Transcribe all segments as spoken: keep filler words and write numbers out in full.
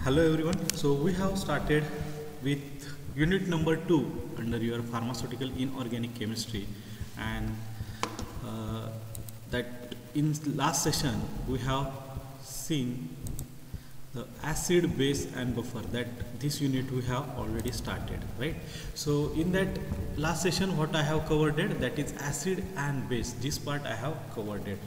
Hello everyone. So we have started with unit number two under your pharmaceutical inorganic chemistry, and uh, that in last session we have seen the acid, base and buffer. That this unit we have already started, right? So in that last session what I have covered it, that is acid and base. This part I have covered it.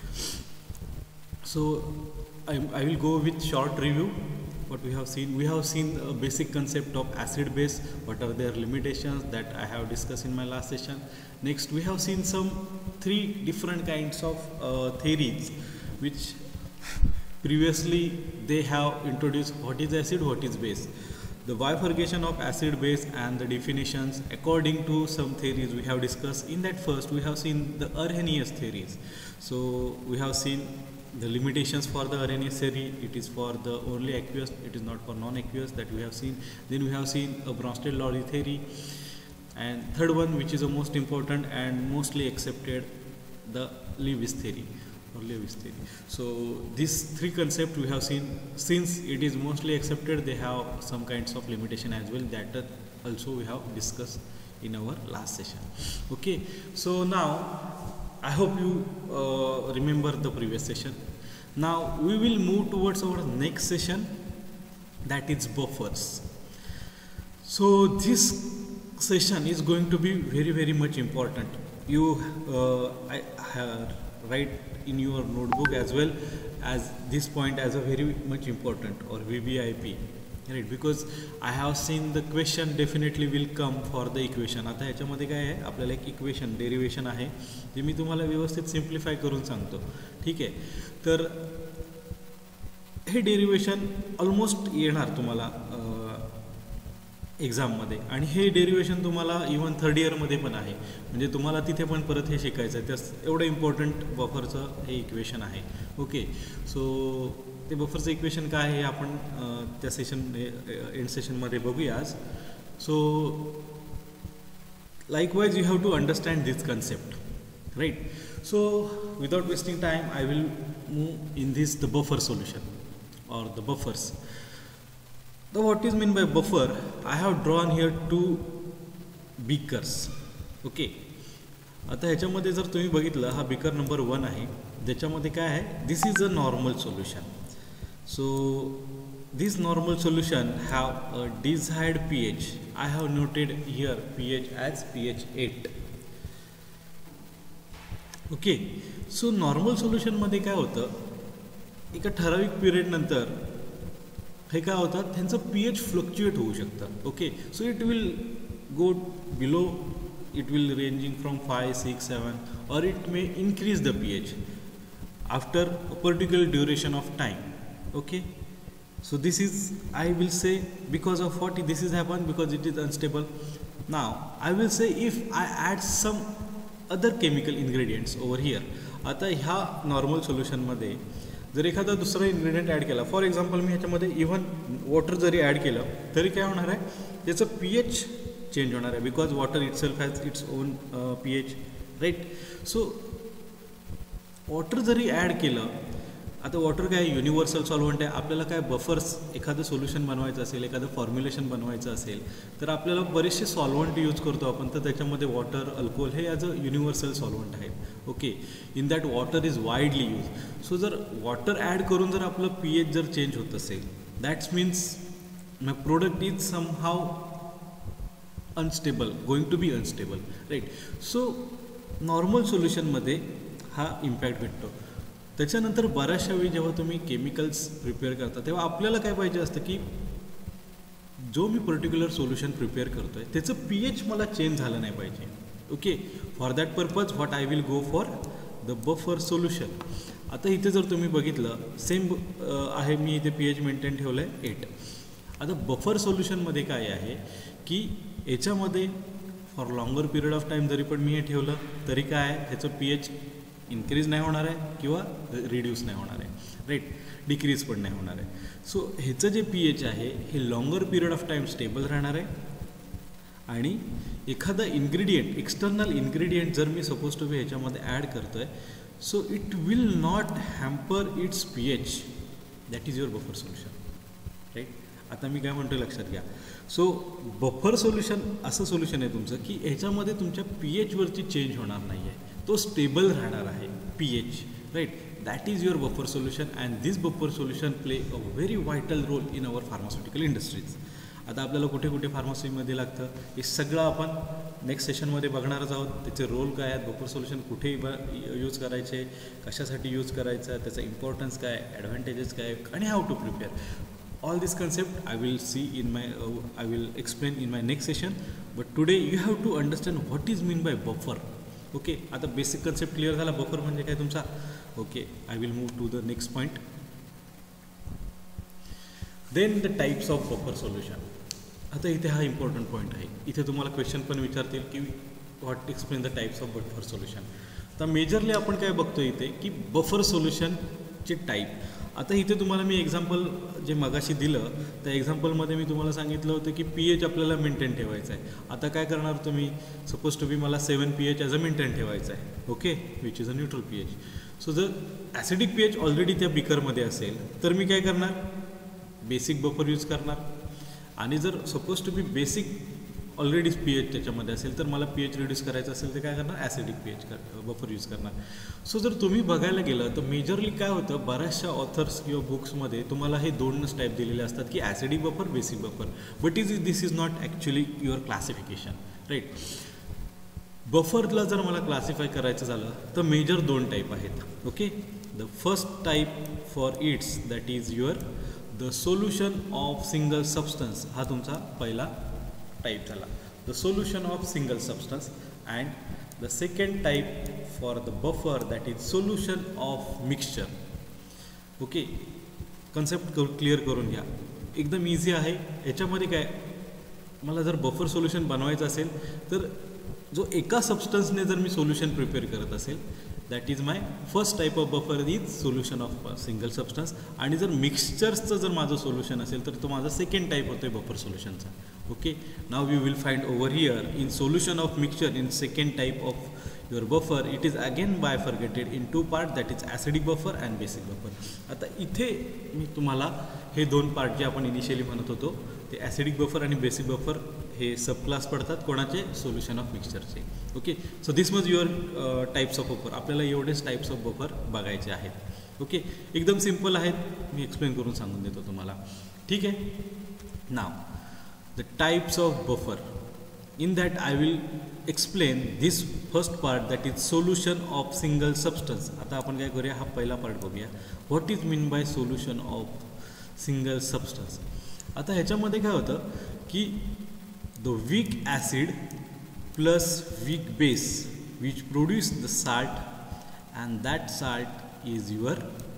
So I, I will go with short review. What we have seen, we have seen a basic concept of acid base, what are their limitations, that I have discussed in my last session. Next we have seen some three different kinds of uh, theories which previously they have introduced. What is acid, what is base, the bifurcation of acid base and the definitions according to some theories we have discussed. In that first we have seen the Arrhenius theories. So we have seen the limitations for the Arrhenius theory. It is for the only aqueous, it is not for non-aqueous, that we have seen. Then we have seen a Bronsted-Lowry theory, and third one, which is the most important and mostly accepted, the Lewis theory or Lewis theory. So these three concepts we have seen. Since it is mostly accepted, they have some kinds of limitation as well, that also we have discussed in our last session. Okay, so now I hope you uh, remember the previous session. Now we will move towards our next session, that is buffers. So this session is going to be very very much important. You uh, I, I write in your notebook as well as this point as a very much important, or V V I P, right? Because I have seen the question definitely will come for the equation. आता ह्याच्यामध्ये काय आहे, आपल्याला एक equation derivation आहे जे मी तुम्हाला व्यवस्थित सिम्प्लिफाय करून सांगतो. ठीक आहे, तर हे डेरिवेशन ऑलमोस्ट येणार तुम्हाला एक्झाममध्ये, आणि हे डेरिवेशन तुम्हाला इवन थर्ड इयरमध्ये पण आहे, म्हणजे तुम्हाला तिथे पण परत हे शिकायचं आहे. त्यास एवढं इम्पॉर्टंट बफरचं हे इक्वेशन आहे. ओके, सो ते बफरचं इक्वेशन काय आहे आपण त्या सेशन एंड सेशनमध्ये बघूया आज. So likewise you have to understand this concept, right? So without wasting time I will move in this the buffer solution or the buffers. The what is mean by buffer, I have drawn here two beakers. Okay, आता ह्याच्यामध्ये जर तुम्ही बघितलं, हा beaker number one आहे, ज्याच्यामध्ये काय आहे, this is a normal solution. So this normal solution have a desired pH. I have noted here pH as pH eight. Okay, so normal solution मध्ये काय होतं, एका ठराविक पिरियड नंतर हे काय होतं, त्यांचं pH फ्लक्च्युएट होऊ शकतं. Okay, so it will go below, it will ranging from five, six, seven, or it may increase the pH after a particular duration of time. Okay, so this is, I will say, because of what this is happened, because it is unstable. Now I will say if I add some other chemical ingredients over here. आता ह्या normal सोल्युशनमध्ये जर एखादा दुसरा ingredient add केला, for example मी ह्याच्यामध्ये even water जरी add केलं तरी काय होणार आहे, त्याचं पी एच चेंज होणार आहे, because water itself has its own P H, right? So water जरी ॲड केलं, आता वॉटर काय युनिव्हर्सल सॉल्व्हंट आहे, आपल्याला काय बफर्स एखादं सोल्युशन बनवायचं असेल, एखादं फॉर्म्युलेशन बनवायचं असेल तर आपल्याला बरेचसे सॉल्व्हंट यूज करतो आपण, तर त्याच्यामध्ये वॉटर, अल्कोहोल हे ॲज अ युनिव्हर्सल सॉल्व्हंट आहे. Okay, in that water is widely use. So जर वॉटर ॲड करून जर आपलं पी एच जर चेंज होत असेल, that's means my product is somehow unstable, going to be unstable, right? So normal सोल्युशनमध्ये हा इम्पॅक्ट भेटतो. त्याच्यानंतर बऱ्याचशा वेळी जेव्हा तुम्ही केमिकल्स प्रिपेअर करता तेव्हा आपल्याला काय पाहिजे असतं की जो मी पर्टिक्युलर सोल्युशन प्रिपेअर करतो आहे त्याचं पी एच मला चेंज झालं नाही पाहिजे. Okay, for that purpose what I will go for the buffer solution. आता इथे जर तुम्ही बघितलं, सेम आहे, मी इथे पी एच मेंटेन ठेवलं आहे एट. आता बफर सोल्युशनमध्ये काय आहे की याच्यामध्ये for longer period of time जरी पण मी हे ठेवलं तरी काय आहे, ह्याचं पी एच इन्क्रीज नाही होणार आहे किंवा रिड्यूस नाही होणार आहे, राईट? डिक्रीज पण नाही होणार आहे. सो ह्याचं जे पी एच आहे हे longer period of time stable राहणार आहे. आणि एखादा इन्ग्रेडियंट, एक्सटर्नल इन्ग्रेडियंट जर मी सपोज टू बी ह्याच्यामध्ये ॲड करतो आहे, so it will not hamper its pH. That is your buffer solution. Right. आता मी काय म्हणतो लक्षात घ्या. सो बफर सोल्युशन असं सोल्युशन आहे तुमचं की ह्याच्यामध्ये तुमच्या पी एचवरची चेंज होणार नाही आहे, तो स्टेबल राहणार आहे P H, right. That is your buffer solution and this buffer solution play a very vital role in our pharmaceutical industries. आता आपल्याला कुठे कुठे फार्मसीमध्ये लागतं हे सगळं आपण नेक्स्ट सेशनमध्ये बघणारच आहोत. त्याचे रोल काय आहेत, बफर सोल्युशन कुठे यूज करायचे, कशासाठी यूज करायचं, त्याचा इम्पॉर्टन्स काय, ॲडव्हान्टेजेस काय, आणि how to prepare. All this concept I will see in my uh, I will explain in my next session, but today you have to understand what is mean by buffer. Okay, आता basic concept clear झाला buffer म्हणजे काय तुमचा. Okay, I will move to the next point. Then the types of buffer solution. आता इथे हा important point आहे. इथे तुम्हाला question पण विचारतील की what explain the types of buffer solution. आता मेजरली आपण काय बघतो इथे की बफर सोल्युशनचे टाईप. आता इथे तुम्हाला मी एक्झाम्पल जे मगाशी दिलं त्या एक्झाम्पलमध्ये मी तुम्हाला सांगितलं होतं की पी एच आपल्याला मेंटेन ठेवायचं आहे. आता काय करणार तुम्ही, सपोज टू बी मला seven P H as a maintain ठेवायचं आहे. Okay, which is a neutral P H. So जर ॲसिडिक पी एच ऑलरेडी त्या बिकरमध्ये असेल तर मी काय करणार, बेसिक बफर यूज करणार. आणि जर suppose to be basic already P H त्याच्यामध्ये असेल तर मला पी एच रिड्यूस करायचं असेल तर काय करणार, ॲसिडिक पी एच कर बफर यूज करणार. सो जर तुम्ही बघायला गेलं तर मेजरली काय होतं, बऱ्याचशा ऑथर्स किंवा बुक्समध्ये तुम्हाला हे दोनच टाईप दिलेले असतात की acidic buffer, basic buffer. But is this is not actually your classification, right. बफरला जर मला क्लासिफाय करायचं झालं तर मेजर दोन टाईप आहेत. Okay, the first type for its that is your the solution of single substance. हा तुमचा पहिला टाइप झाला, the solution of single substance. And the second type for the buffer that is solution of mixture. Okay, concept clear करून घ्या, एकदम easy आहे. याच्यामध्ये काय, मला जर बफर सोल्युशन बनवायचं असेल तर जो एका सबस्टन्सने जर मी सोल्युशन प्रिपेअर करत असेल that is my first type of buffer is solution of single substance. आणि जर मिक्सचर्सचं जर माझं सोल्युशन असेल तर तो माझा सेकंड टाईप होतो आहे बफर सोल्युशनचा. Okay, now you will find over here in solution of mixture in second type of your buffer it is again bifurcated in two parts, that is acidic buffer and basic buffer. आता इथे मी तुम्हाला हे दोन part जे आपण initially म्हणत होतो ते ॲसिडिक बफर आणि बेसिक बफर हे सब क्लास पडतात कोणाचे, सोल्युशन ऑफ मिक्सचरचे. Okay, so this was your types of buffer. आपल्याला एवढेच टाईप्स ऑफ बफर बघायचे आहेत. ओके, एकदम सिम्पल आहेत, मी एक्सप्लेन करून सांगून देतो तुम्हाला. ठीक आहे. नाव the types of buffer, in that I will explain this first part that is solution of single substance. आता आपण काय करूया, हा पहिला पार्ट बघूया, what is mean by solution of single substance. आता ह्याच्यामध्ये काय होतं की the weak acid plus weak base which produce the salt and that salt is your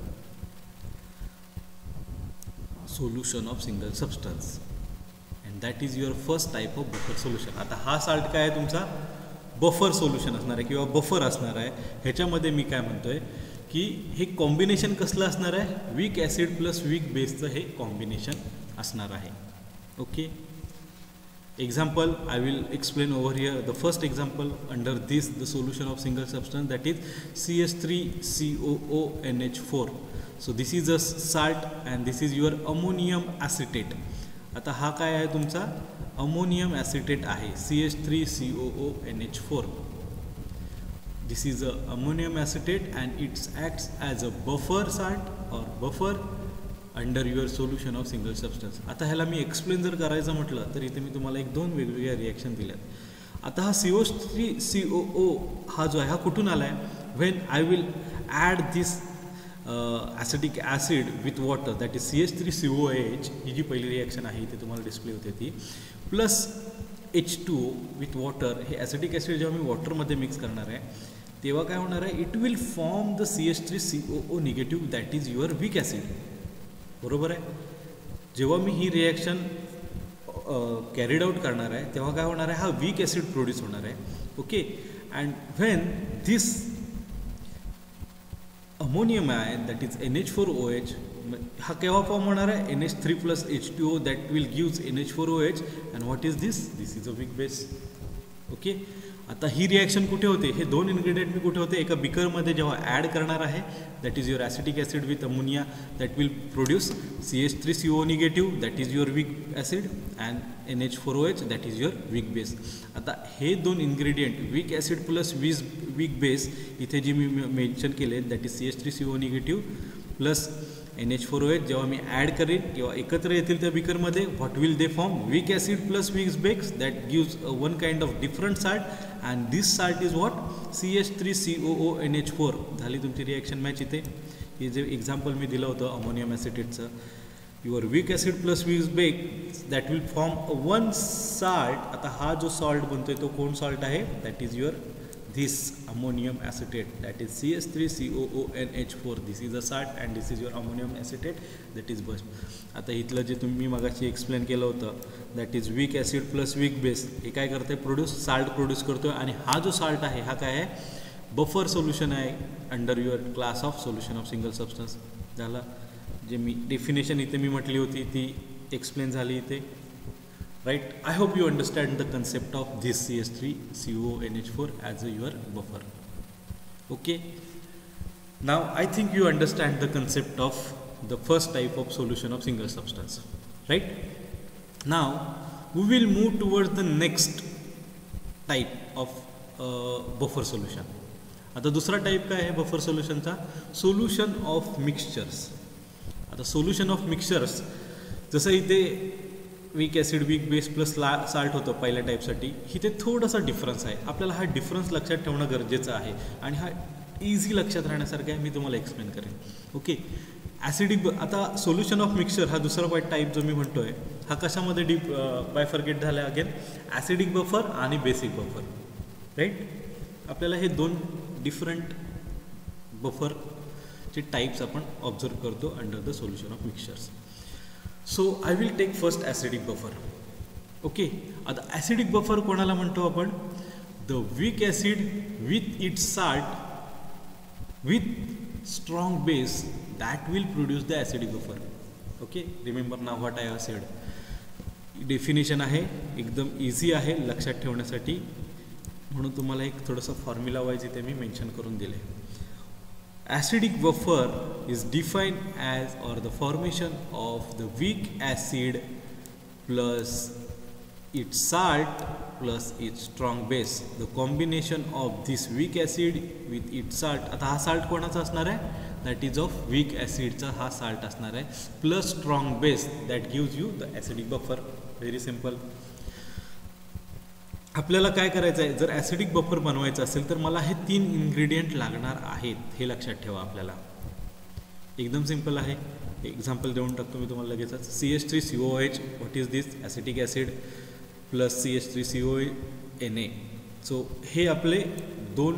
solution of single substance. That is your first type of buffer solution. आता हा salt काय आहे तुमचा बफर सोल्युशन असणार आहे किंवा बफर असणार आहे. ह्याच्यामध्ये मी काय म्हणतो आहे की हे कॉम्बिनेशन कसलं असणार आहे, वीक ॲसिड प्लस वीक बेसचं हे कॉम्बिनेशन असणार आहे. Okay, example I will explain over here. The first example under this the solution of single substance that is C H three C O O N H four. So this is a salt and this is your ammonium acetate. आता हा काय आहे तुमचा ammonium acetate आहे, C H three C O O N H four. This is a ammonium acetate and its acts as a buffer salt और buffer under your solution of single substance. आता ह्याला मी explain जर करायचं म्हटलं तर इथे मी तुम्हाला एक दोन वेगवेगळ्या रिॲक्शन दिल्यात. आता हा C O three C O O हा जो आहे हा कुठून आला आहे, when I will add this acidic acid with water that is C H three C O H. ही जी पहिली रिॲक्शन आहे इथे तुम्हाला डिस्प्ले होते ती, plus H two O with water. हे ॲसिडिक ॲसिड जेव्हा मी वॉटरमध्ये मिक्स करणार आहे तेव्हा काय होणार आहे, it will form the C H three C O O negative that is your weak acid. बरोबर आहे. जेव्हा मी ही रिॲक्शन कॅरीड आउट करणार आहे तेव्हा काय होणार आहे, हा वीक ॲसिड प्रोड्यूस होणार आहे. Okay, and when this ammonium ion that is N H four O H हा केव्हा फॉर्म होणार आहे, N H three plus H two O that will gives N H four O H. And what is this, this is a weak base. Okay, आता ही reaction कुठे होते, हे दोन इन्ग्रेडियंट मी कुठे होते, एका बिकरमध्ये जेव्हा ॲड करणार आहे, that is your acetic acid with ammonia that will produce C H three C O negative that is your weak acid and N H four O H that is your weak base. आता हे दोन ingredient weak acid plus weak weak base इथे जी मी mention केले that is C H three C O negative plus N H four O H जेव्हा मी add करेन किंवा एकत्र येतील त्या बिकरमध्ये, what will they form, weak acid plus weak base that gives one kind of different salt and this salt is what C H three C O O N H four. झाली तुमची reaction match. इथे हे जे example मी दिलं होतं ammonium ॲसिटेटचं, your weak acid plus weak base that will form one salt. आता हा जो सॉल्ट बनतोय तो कोण सॉल्ट आहे, that is your this ammonium acetate that is C H three C O O N H four. this is a salt and this is your ammonium acetate that is burst. आता इथलं जे तुम्ही मगाशी explain केलं होतं that is weak acid plus weak base, हे काय करते, प्रोड्यूस साल्ट प्रोड्यूस करतोय. आणि हा जो साल्ट आहे हा काय आहे, बफर सोल्युशन आहे under your class of solution of single substance. झाला, जे मी डेफिनेशन इथे मी म्हटली होती ती एक्सप्लेन झाली इथे, right? I hope you understand the concept of this C H three C O O N H four as a your buffer. Okay, now I think you understand the concept of the first type of solution of single substance, right? Now we will move towards the next type of uh, buffer solution. आता दुसरा type काय आहे buffer सोल्युशनचा, solution of mixtures. आता solution of mixtures जसं इथे weak acid weak base plus ला salt होतं पहिल्या टाईपसाठी, इथे थोडासा डिफरन्स आहे. आपल्याला हा डिफरन्स लक्षात ठेवणं गरजेचं आहे आणि हा इझी लक्षात राहण्यासारखं आहे. मी तुम्हाला एक्सप्लेन करेन. ओके, ॲसिडिक आता सोल्युशन ऑफ मिक्सचर हा दुसरा पार्ट टाईप जो मी म्हणतो आहे हा कशामध्ये डीप बायफर्गेट झाला अगेन, ॲसिडिक बफर आणि बेसिक बफर, राईट? आपल्याला हे दोन डिफरंट बफरचे टाईप्स आपण ऑब्झर्व करतो under the solution of mixtures. So I will take first acidic buffer. Okay, आता ॲसिडिक बफर कोणाला म्हणतो आपण, the weak acid with its salt with strong base that will produce the acidic buffer. Okay, remember now what I have said. Definition आहे, एकदम easy आहे लक्षात ठेवण्यासाठी, म्हणून तुम्हाला एक थोडंसं फॉर्म्युला वाईज इथे मी मेन्शन करून दिले. Acidic buffer is defined as or the formation of the weak acid plus its salt plus its strong base. The combination of this weak acid with its salt. आता हा salt कोणाचा असणार आहे, that is of weak acid चा हा salt असणार आहे plus strong base that gives you the acidic buffer. Very simple. आपल्याला काय करायचं आहे, जर ॲसिडिक बफर बनवायचं असेल तर मला हे तीन इन्ग्रेडियंट लागणार आहेत, हे लक्षात ठेवा. आपल्याला एकदम सिंपल आहे. एक्झाम्पल देऊन टाकतो मी तुम्हाला लगेचच. C H three C O H, what is this, acetic acid plus C H three C O N A. So हे आपले दोन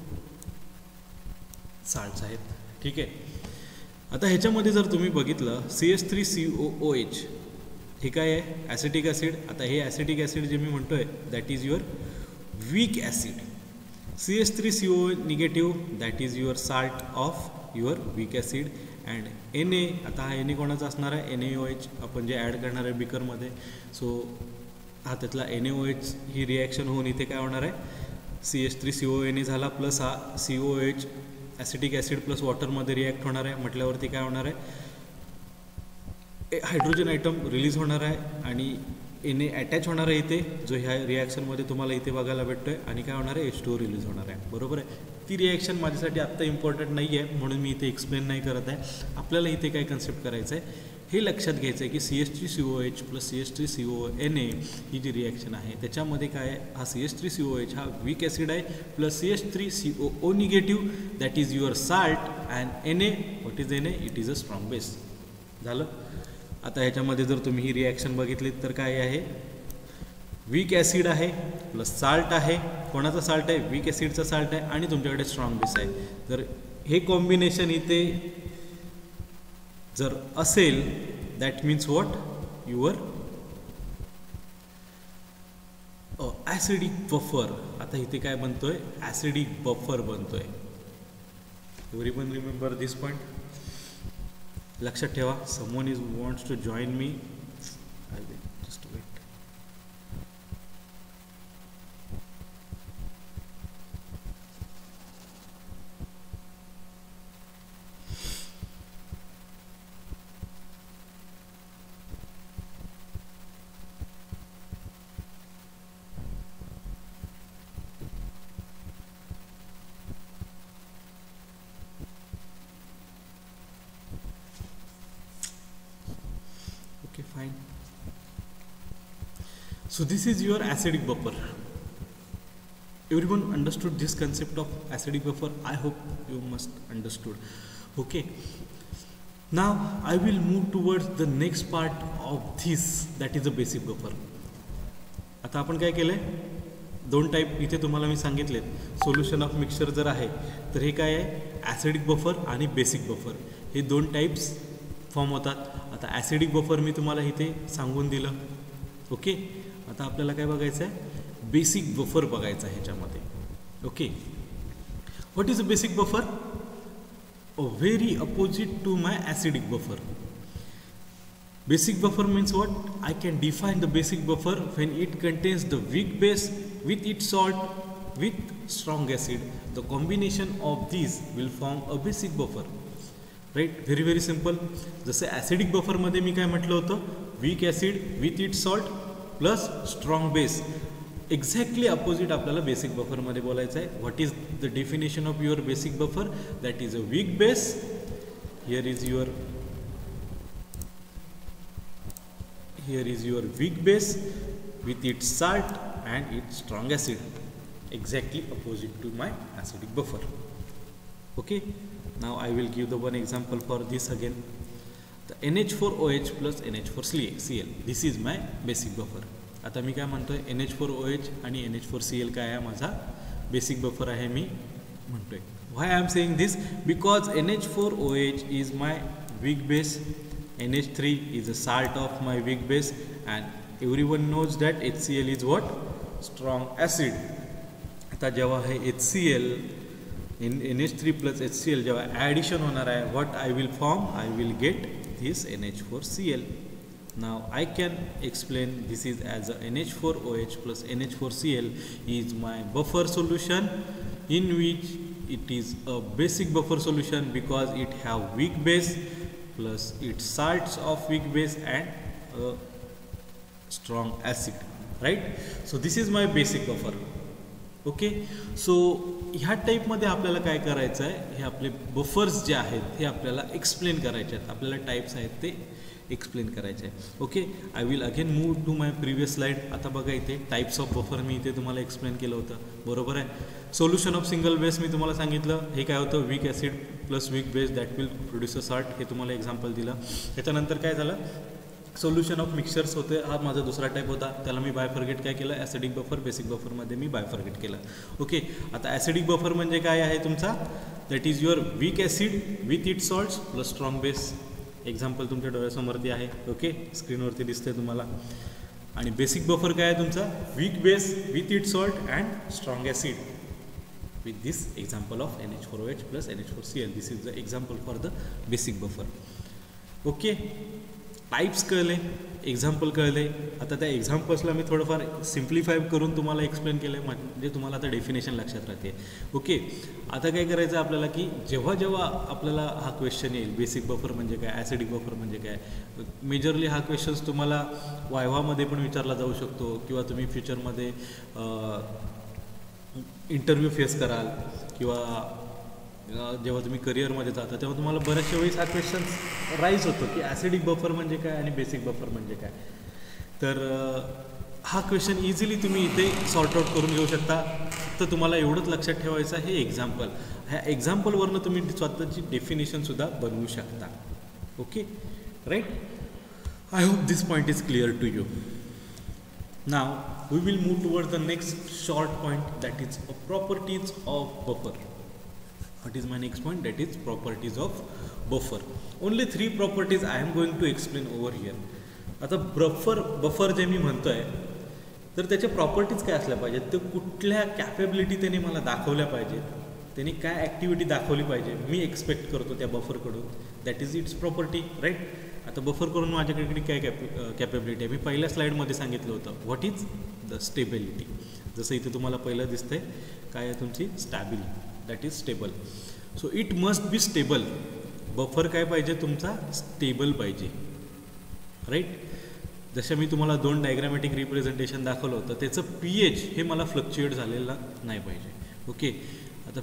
साल्ट्स आहेत, ठीक आहे. आता ह्याच्यामध्ये जर तुम्ही बघितलं C H three C O O H हे काय आहे, ॲसिटिक ॲसिड. आता हे ॲसिटिक ॲसिड जे मी म्हणतो आहे that is your weak acid. C H three C O negative that is your salt of your weak acid and N A. आता हा एन ए कोणाचा असणार आहे, एन ए ओ एच आपण जे ॲड करणार आहे बिकरमध्ये. सो हा त्यातला एन ए ओ एच ही रिॲक्शन होऊन इथे काय होणार आहे, C H three C O N A झाला प्लस हा C O H acetic acid plus वॉटरमध्ये रिॲक्ट होणार आहे. म्हटल्यावरती काय होणार आहे, हायड्रोजन आयटम रिलीज होणार आहे आणि एन ए अटॅच होणार आहे इथे, जो ह्या रिॲक्शनमध्ये तुम्हाला इथे बघायला भेटतो आहे. आणि काय होणार आहे, एच टू ओ रिलीज होणार आहे. बरोबर आहे. ती रिॲक्शन माझ्यासाठी आत्ता इम्पॉर्टंट नाही आहे म्हणून मी इथे एक्सप्लेन नाही करत आहे. आपल्याला इथे काय कन्सेप्ट करायचं आहे हे लक्षात घ्यायचं आहे की C H three C O H plus C H three C O N A ही जी रिॲक्शन आहे त्याच्यामध्ये काय आहे, हा C H three C O H हा वीक ॲसिड आहे plus C H three C O O negative that is your salt and N A, what is N A, it is a strong base. झालं. आता ह्याच्यामध्ये जर तुम्ही ही reaction बघितली तर काय आहे, वीक ॲसिड आहे प्लस साल्ट आहे. कोणाचा साल्ट आहे, वीक ॲसिडचा साल्ट आहे आणि तुमच्याकडे स्ट्रॉंग बेस आहे. जर हे कॉम्बिनेशन इथे जर असेल that means what, your acidic buffer. आता इथे काय बनतोय, ॲसिडिक बफर बनतोय. Everyone remember this point. लक्षात ठेवा. Someone is wants to join me, I will just wait. Fine. So this is your acidic buffer. Everyone understood this concept of acidic buffer? I hope you must understood. Okay. Now I will move towards the next part of this, that is the basic buffer. आता आपण काय केलंय, दोन type इथे तुम्हाला मी सांगितलेत. Solution of mixture जर आहे तर हे काय आहे, ॲसिडिक बफर आणि बेसिक बफर हे दोन टाईप्स फॉर्म होतात. आता ॲसिडिक बफर मी तुम्हाला इथे सांगून दिलं. ओके. आता आपल्याला काय बघायचं आहे, बेसिक बफर बघायचं आहे ह्याच्यामध्ये. Okay. What is a basic buffer? A very opposite to my acidic buffer. Basic buffer means what? I can define the basic buffer when it contains the weak base with its salt with strong acid. The combination of these will form a basic buffer. Right? Very very simple. जसे acidic buffer मध्ये मी काय म्हटलं होतं, weak acid with its salt plus strong base. Exactly opposite आपल्याला basic buffer मध्ये बोलायचं आहे. What is the definition of your basic buffer? That is a weak base. Here is your Here is your weak base with its salt and its strong acid. Exactly opposite to my acidic buffer. Okay. Now I will give the one example for this again. The N H four O H plus N H four C L. This is my basic buffer. आता मी काय म्हणतोय, N H four O H आणि N H four C L काय आहे, माझा basic buffer आहे मी म्हणतोय. Why I am saying this? Because N H four O H is my weak base. N H three is a salt of my weak base, and everyone knows that H C L is what? Strong acid. आता जेव्हा हे H C L in N H three plus H C L जेव्हा addition होणार आहे, what I will form? I will get this N H four C L. Now I can explain this is as a N H four O H plus N H four C L is my buffer solution, in which it is a basic buffer solution because it have weak base plus its salts of weak base and a strong acid. Right? So this is my basic buffer. Okay. So ह्या टाईपमध्ये आपल्याला काय करायचं आहे, हे आपले buffers जे आहेत हे आपल्याला एक्सप्लेन करायचे आहेत. आपल्याला टाईप्स आहेत ते एक्सप्लेन करायचे आहे. Okay. I will again move to my previous slide. आता बघा इथे टाईप्स ऑफ बफर मी इथे तुम्हाला एक्सप्लेन केलं होतं, बरोबर आहे. सोल्युशन ऑफ सिंगल बेस मी तुम्हाला सांगितलं, हे काय होतं, weak acid plus weak base that will produce a salt, हे तुम्हाला एक्झाम्पल दिलं. त्याच्यानंतर काय झालं, सोल्युशन ऑफ मिक्सचर्स होते, हा माझा दुसरा टाईप होता, त्याला मी बायफर्गेट काय केलं, ॲसिडिक बफर बेसिक बफरमध्ये मी बायफर्गेट केलं. ओके. आता ॲसिडिक बफर म्हणजे काय आहे तुमचा, that is your weak acid with it salts plus strong base. Example तुमच्या डोळ्यासमोरती आहे. ओके. स्क्रीनवरती दिसते तुम्हाला. आणि बेसिक बफर काय आहे तुमचा, weak base with it salt and strong acid with this example of N H four O H plus N H four C L. This is the example for the basic buffer. Okay. Types कळले, example कळले. आता त्या एक्झाम्पल्सला मी थोडंफार simplify करून तुम्हाला explain केलं आहे, म्हणजे तुम्हाला आता डेफिनेशन लक्षात राहते. ओके. आता काय करायचं आपल्याला, की जेव्हा जेव्हा आपल्याला हा क्वेश्चन येईल, बेसिक बफर म्हणजे काय, ॲसिडिक बफर म्हणजे काय, मेजरली हा क्वेश्चन्स तुम्हाला वायवामध्ये पण विचारला जाऊ शकतो, किंवा तुम्ही फ्युचरमध्ये इंटरव्ह्यू फेस कराल, किंवा जेव्हा तुम्ही करिअरमध्ये जाता तेव्हा तुम्हाला बऱ्याचशा वेळेस हा क्वेश्चन राईज होतो, की ॲसिडिक बफर म्हणजे काय आणि बेसिक बफर म्हणजे काय. तर हा क्वेश्चन इझिली तुम्ही इथे सॉर्ट आउट करून घेऊ शकता. तर तुम्हाला एवढंच लक्षात ठेवायचं आहे, हे एक्झाम्पल, ह्या एक्झाम्पलवरनं तुम्ही स्वतःची डेफिनेशनसुद्धा बनवू शकता. Okay. Right. I hope this point is clear to you. Now we will move towards the next short point, that is uh, properties of buffer. What is my next point? That is properties of buffer. Only three properties I am going to explain over here. आता buffer buffer जे मी म्हणतोय तर त्याच्या properties काय असल्या पाहिजेत, ते कुठल्या कॅपेबिलिटी त्याने मला दाखवल्या पाहिजेत, त्याने काय ॲक्टिव्हिटी दाखवली पाहिजे मी एक्सपेक्ट करतो त्या बफरकडून, that is its property. Right. आता बफर करून माझ्याकडे काय कॅप कॅपेबिलिटी आहे, मी पहिल्या स्लाईडमध्ये सांगितलं होतं, व्हॉट इज द स्टेबिलिटी. जसं इथे तुम्हाला पहिलं दिसतंय काय आहे तुमची stability, that is stable. So it must be stable. Buffer काय पाहिजे तुमचा, स्टेबल पाहिजे. राईट. जसं मी तुम्हाला दोन डायग्रामॅटिक रिप्रेझेंटेशन दाखवलं होतं, त्याचं पी एच हे मला फ्लक्च्युएट झालेलं नाही पाहिजे. ओके. आता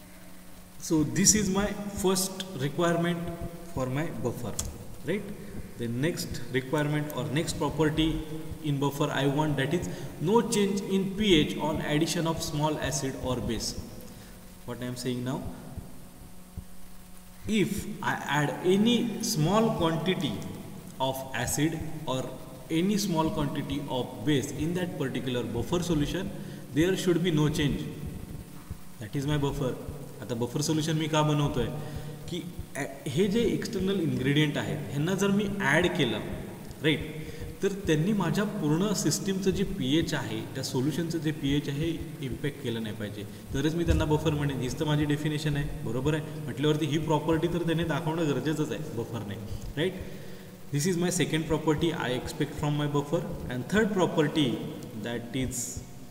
so this is my first requirement for my buffer. Right. The next requirement or next property in buffer I want, that is no change in pH on addition of small acid or base. What I am saying now, if I add any small quantity of acid or any small quantity of base in that particular buffer solution, there should be no change. That is my buffer. आता buffer solution मी का बनवतोय की हे जे external ingredient आहेत ह्यांना जर मी ॲड केलं राईट, तर त्यांनी माझ्या पूर्ण सिस्टीमचं जे पी एच आहे, त्या सोल्युशनचं जे पी एच आहे इम्पॅक्ट केलं नाही पाहिजे, तरच मी त्यांना बफर म्हणेन. हीच तर माझी डेफिनेशन आहे, बरोबर आहे. म्हटल्यावरती ही प्रॉपर्टी तर त्याने दाखवणं गरजेचंच आहे बफरने, right. This is my second property I expect from my buffer. And third property, that is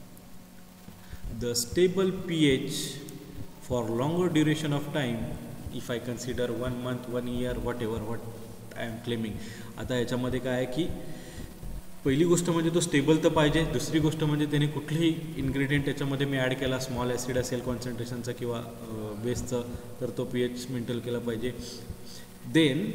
the stable P H for longer duration of time, if I consider one month, one year, whatever what I am claiming. आता याच्यामध्ये काय आहे की पहिली गोष्ट म्हणजे तो stable तर पाहिजे, दुसरी गोष्ट म्हणजे त्याने कुठलेही इन्ग्रेडियंट त्याच्यामध्ये मी ॲड केला, स्मॉल ॲसिड असेल कॉन्सन्ट्रेशनचा किंवा बेसचं, तर तो पी एच मेंटेन केला पाहिजे. Then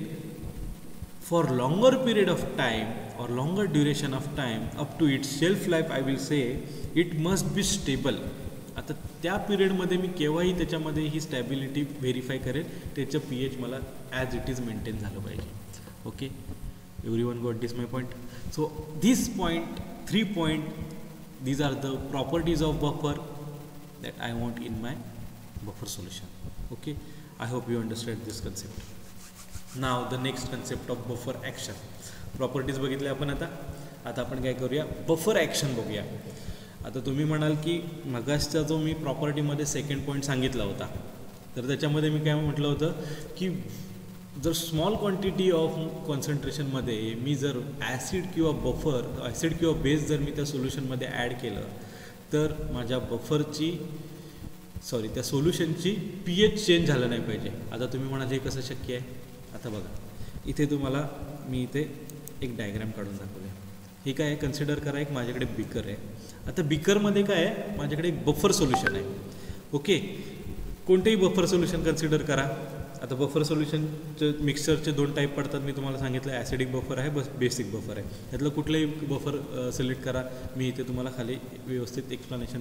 for longer period of time और longer duration of time up to its shelf life, I will say it must be stable. आता त्या पिरियडमध्ये मी केव्हाही त्याच्यामध्ये ही स्टॅबिलिटी व्हेरीफाय करेल, त्याचं पी एच मला ॲज इट इज मेंटेन झालं पाहिजे. Okay, every one got this my point. So this point, three point, these are the properties of buffer that I want in my buffer solution. Okay, I hope you understand this concept. Now the next concept of buffer action. Properties बघितल्या आपण. आता आता आपण काय करूया, buffer action बघूया. आता तुम्ही म्हणाल की मगासचा जो मी प्रॉपर्टीमध्ये सेकंड पॉईंट सांगितला होता, तर त्याच्यामध्ये मी काय म्हटलं होतं की जर स्मॉल क्वांटिटी ऑफ कॉन्सन्ट्रेशनमध्ये मी जर ॲसिड किंवा बफर, ॲसिड किंवा बेस जर मी त्या सोल्युशनमध्ये ॲड केलं, तर माझ्या बफरची सॉरी त्या सोल्युशनची पी एच चेंज झालं नाही पाहिजे. आता तुम्ही म्हणाल हे कसं शक्य आहे. आता बघा, इथे तुम्हाला मी इथे एक डायग्राम काढून दाखवूया. हे काय आहे, कन्सिडर करा एक माझ्याकडे बिकर आहे. आता बिकरमध्ये काय आहे, माझ्याकडे एक बफर सोल्युशन आहे. ओके, कोणतेही बफर सोल्युशन कन्सिडर करा. आता बफर सोल्युशनचे मिक्सरचे दोन टाईप पडतात, मी तुम्हाला सांगितलं. ॲसिडिक बफर आहे, बस बेसिक बफर आहे. त्यातलं कुठलंही बफर सिलेक्ट करा. मी इथे तुम्हाला खाली व्यवस्थित एक्सप्लेनेशन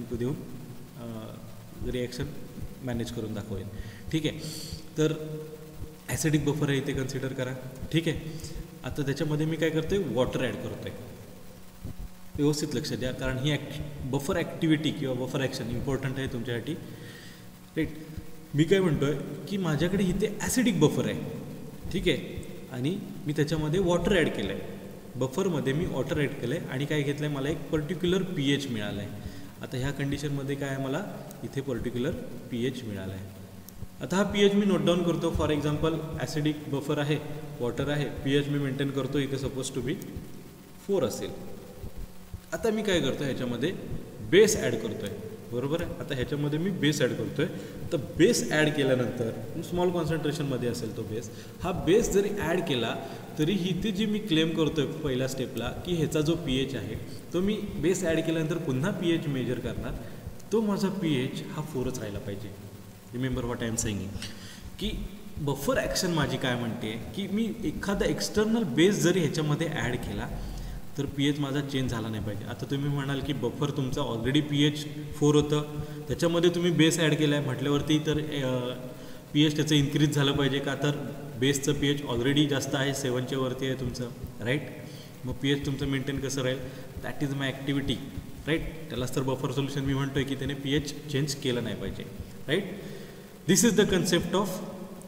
देऊन रिॲक्शन मॅनेज करून दाखवेन. ठीक आहे, तर ॲसिडिक बफर आहे इथे कन्सिडर करा. ठीक आहे, आता त्याच्यामध्ये मी काय करतो आहे, वॉटर ॲड करतो आहे. व्यवस्थित लक्ष द्या, कारण ही ॲक् बफर ॲक्टिव्हिटी किंवा बफर ॲक्शन इम्पॉर्टंट आहे तुमच्यासाठी, राईट. मी काय म्हणतो आहे की माझ्याकडे इथे ॲसिडिक बफर आहे, ठीक आहे, आणि मी त्याच्यामध्ये वॉटर ॲड केलं आहे. बफरमध्ये मी वॉटर ॲड केलं आहे आणि काय घेतलं आहे, मला एक पर्टिक्युलर पी एच मिळालं आहे. आता ह्या कंडिशनमध्ये काय आहे, मला इथे पर्टिक्युलर पी एच मिळालं आहे. आता हा पी एच मी नोट डाऊन करतो. फॉर एक्झाम्पल ॲसिडिक बफर आहे, वॉटर आहे, पी एच मी मेंटेन करतो, इथे सपोज टू बी फोर असेल. आता मी काय करतो, ह्याच्यामध्ये बेस ॲड करतो आहे, बरोबर आहे. आता ह्याच्यामध्ये मी बेस ॲड करतो आहे. तर बेस ॲड केल्यानंतर स्मॉल कॉन्सन्ट्रेशनमध्ये असेल तो बेस. हा बेस जरी ॲड केला तरी इथे जी मी क्लेम करतो आहे पहिल्या स्टेपला की ह्याचा जो पी एच आहे तो मी बेस ॲड केल्यानंतर पुन्हा पी एच मेजर करणार, तो माझा पी एच हा फोरच राहिला पाहिजे. Remember what I am saying की बफर ॲक्शन माझी काय म्हणते की मी एखादा एक्सटर्नल बेस जरी ह्याच्यामध्ये ॲड केला तर पी एच माझा चेंज झाला नाही पाहिजे. आता तुम्ही म्हणाल की बफर तुमचा ऑलरेडी पी एच फोर होतं, त्याच्यामध्ये तुम्ही बेस ॲड केला आहे म्हटल्यावरती तर पी एच त्याचं इन्क्रीज झालं पाहिजे का, तर बेसचं पी एच ऑलरेडी जास्त आहे, सेवनच्या वरती आहे तुमचं, राईट. मग पी एच तुमचं मेंटेन कसं राहील, that is my activity, right. त्यालाच तर बफर सोल्युशन मी म्हणतो आहे की त्याने पी एच चेंज केलं नाही पाहिजे, right. This is the concept of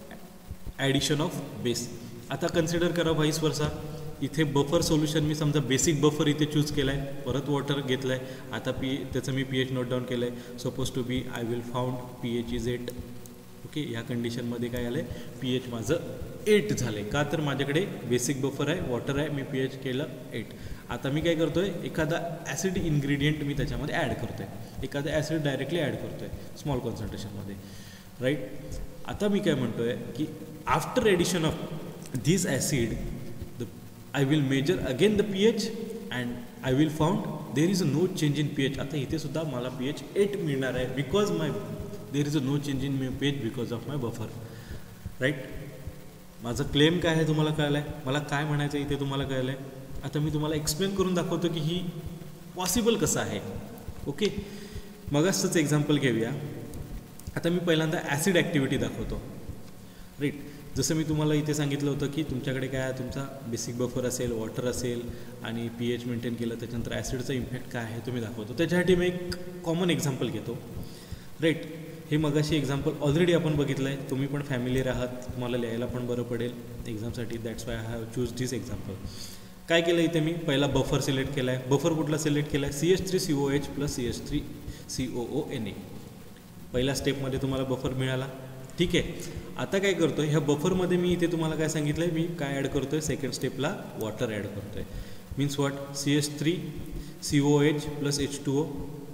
addition of base. आता कन्सिडर करा व्हाईस वर्सा, इथे बफर सोल्युशन मी समजा बेसिक बफर इथे चूज केला आहे, परत वॉटर घेतलं आहे. आता पी त्याचं मी पी एच नोट डाऊन केलं आहे. Suppose to be I will found P H is eight. Okay, ह्या कंडिशनमध्ये काय आलं आहे, पी एच माझं एट झालं आहे. का तर माझ्याकडे बेसिक बफर आहे, वॉटर आहे, मी पी एच केलं एट. आता मी काय करतो आहे, एखादा ॲसिड इन्ग्रेडियंट मी त्याच्यामध्ये ॲड करतो आहे, एखादा ॲसिड डायरेक्टली ॲड करतो आहे स्मॉल कॉन्सन्ट्रेशनमध्ये, राईट. आता मी काय म्हणतो आहे की after addition of this acid I will measure again the pH and I will found there is a no change in pH. आता इथे सुद्धा मला pH एट मिळणार आहे because my there is a no change in my pH because of my buffer, right. माझं claim काय आहे तुम्हाला कळलं आहे, मला काय म्हणायचं आहे इथे तुम्हाला कळलं आहे. आता मी तुम्हाला एक्सप्लेन करून दाखवतो की ही पॉसिबल कसं आहे. ओके, मग असंच एक्झाम्पल घेऊया. आता मी पहिल्यांदा ॲसिड ॲक्टिव्हिटी दाखवतो. राईट, जसं मी तुम्हाला इथे सांगितलं होतं की तुमच्याकडे काय तुमचा बेसिक बफर असेल, वॉटर असेल आणि पी एच मेंटेन केलं, त्याच्यानंतर ॲसिडचा इम्पॅक्ट काय आहे तुम्ही दाखवतो. त्याच्यासाठी मी एक कॉमन एक्झाम्पल घेतो. राईट, हे मगाशी एक्झाम्पल ऑलरेडी आपण बघितलं आहे, तुम्ही पण फॅमिलीर आहात, तुम्हाला लिहायला पण बरं पडेल एक्झामसाठी. That's why I have choose this example. काय केलं इथे मी पहिला बफर सिलेक्ट केला आहे. बफर कुठला सिलेक्ट केला आहे, C H three C O H plus C H three C O O N A. पहिल्या स्टेपमध्ये तुम्हाला बफर मिळाला. ठीक आहे, आता काय करतो आहे, ह्या बफरमध्ये मी इथे तुम्हाला काय सांगितलं आहे, मी काय ॲड करतो आहे, सेकंड स्टेपला वॉटर ॲड करतो आहे. Means what, C H three C O H plus H two O.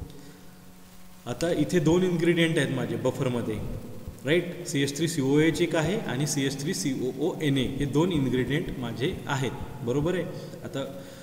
आता इथे दोन इन्ग्रेडियंट आहेत माझे बफरमध्ये. Right, C H three C O H एक आहे आणि C H three C O O N A, हे दोन इन्ग्रेडियंट माझे आहेत. बरोबर आहे. आता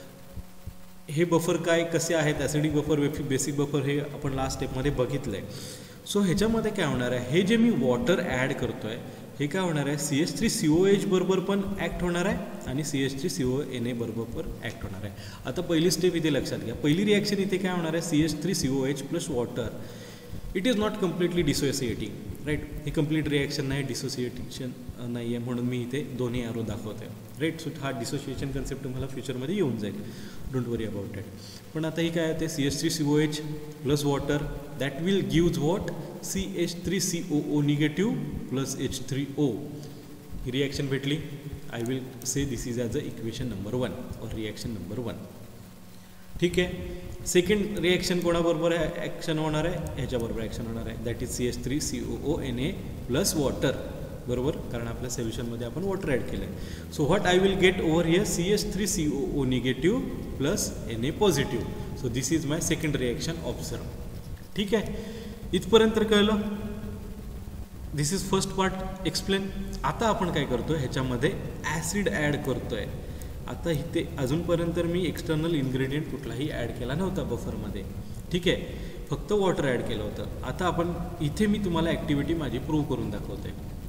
हे बफर काय कसे आहेत, ॲसिडिक बफर, बेसिक बफर, हे आपण लास्ट स्टेपमध्ये बघितलं आहे. सो ह्याच्यामध्ये काय होणार आहे, हे जे मी वॉटर ॲड करतो आहे हे काय होणार आहे, C H three C O H बरोबर पण ॲक्ट होणार आहे आणि C H three C O N A बरोबर पण ॲक्ट होणार आहे. आता पहिली स्टेप इथे लक्षात घ्या. पहिली रिॲक्शन इथे काय होणार आहे, C H three C O H plus water, it is not completely dissociating. Right, हे कम्प्लीट रिॲक्शन नाही, डिसोसिएशन नाही आहे, म्हणून मी इथे दोन्ही ॲरो दाखवते. राईट, सो हा डिसोसिएशन कन्सेप्ट तुम्हाला फ्युचरमध्ये येऊन जाईल, डोंट वरी अबाउट इट. पण आता ही काय आहे, C H three C O H plus water, that will gives what, C H three C O O negative plus H three O. ही रिॲक्शन भेटली. I will say this is as a equation number one और reaction number one. ठीक आहे, second reaction कोणाबरोबर action होणार आहे, ह्याच्याबरोबर action होणार आहे, that is C H three C O O N A plus water. बरोबर, कारण आपल्या सोल्युशनमध्ये आपण वॉटर ॲड केलं आहे. So what I will get over here, C H three C O O negative plus N A positive. So this is my second reaction observe. ठीक आहे, इथपर्यंत कळलं. This is first part explain. आता आपण काय करतो, ह्याच्यामध्ये ॲसिड ॲड करतो आहे. आता इथे अजूनपर्यंत मी एक्सटर्नल इन्ग्रेडियंट कुठलाही ॲड केला नव्हता बफरमध्ये. ठीक आहे, फक्त वॉटर ॲड केलं होतं. आता आपण इथे मी तुम्हाला ॲक्टिव्हिटी माझी प्रूव्ह करून दाखवते.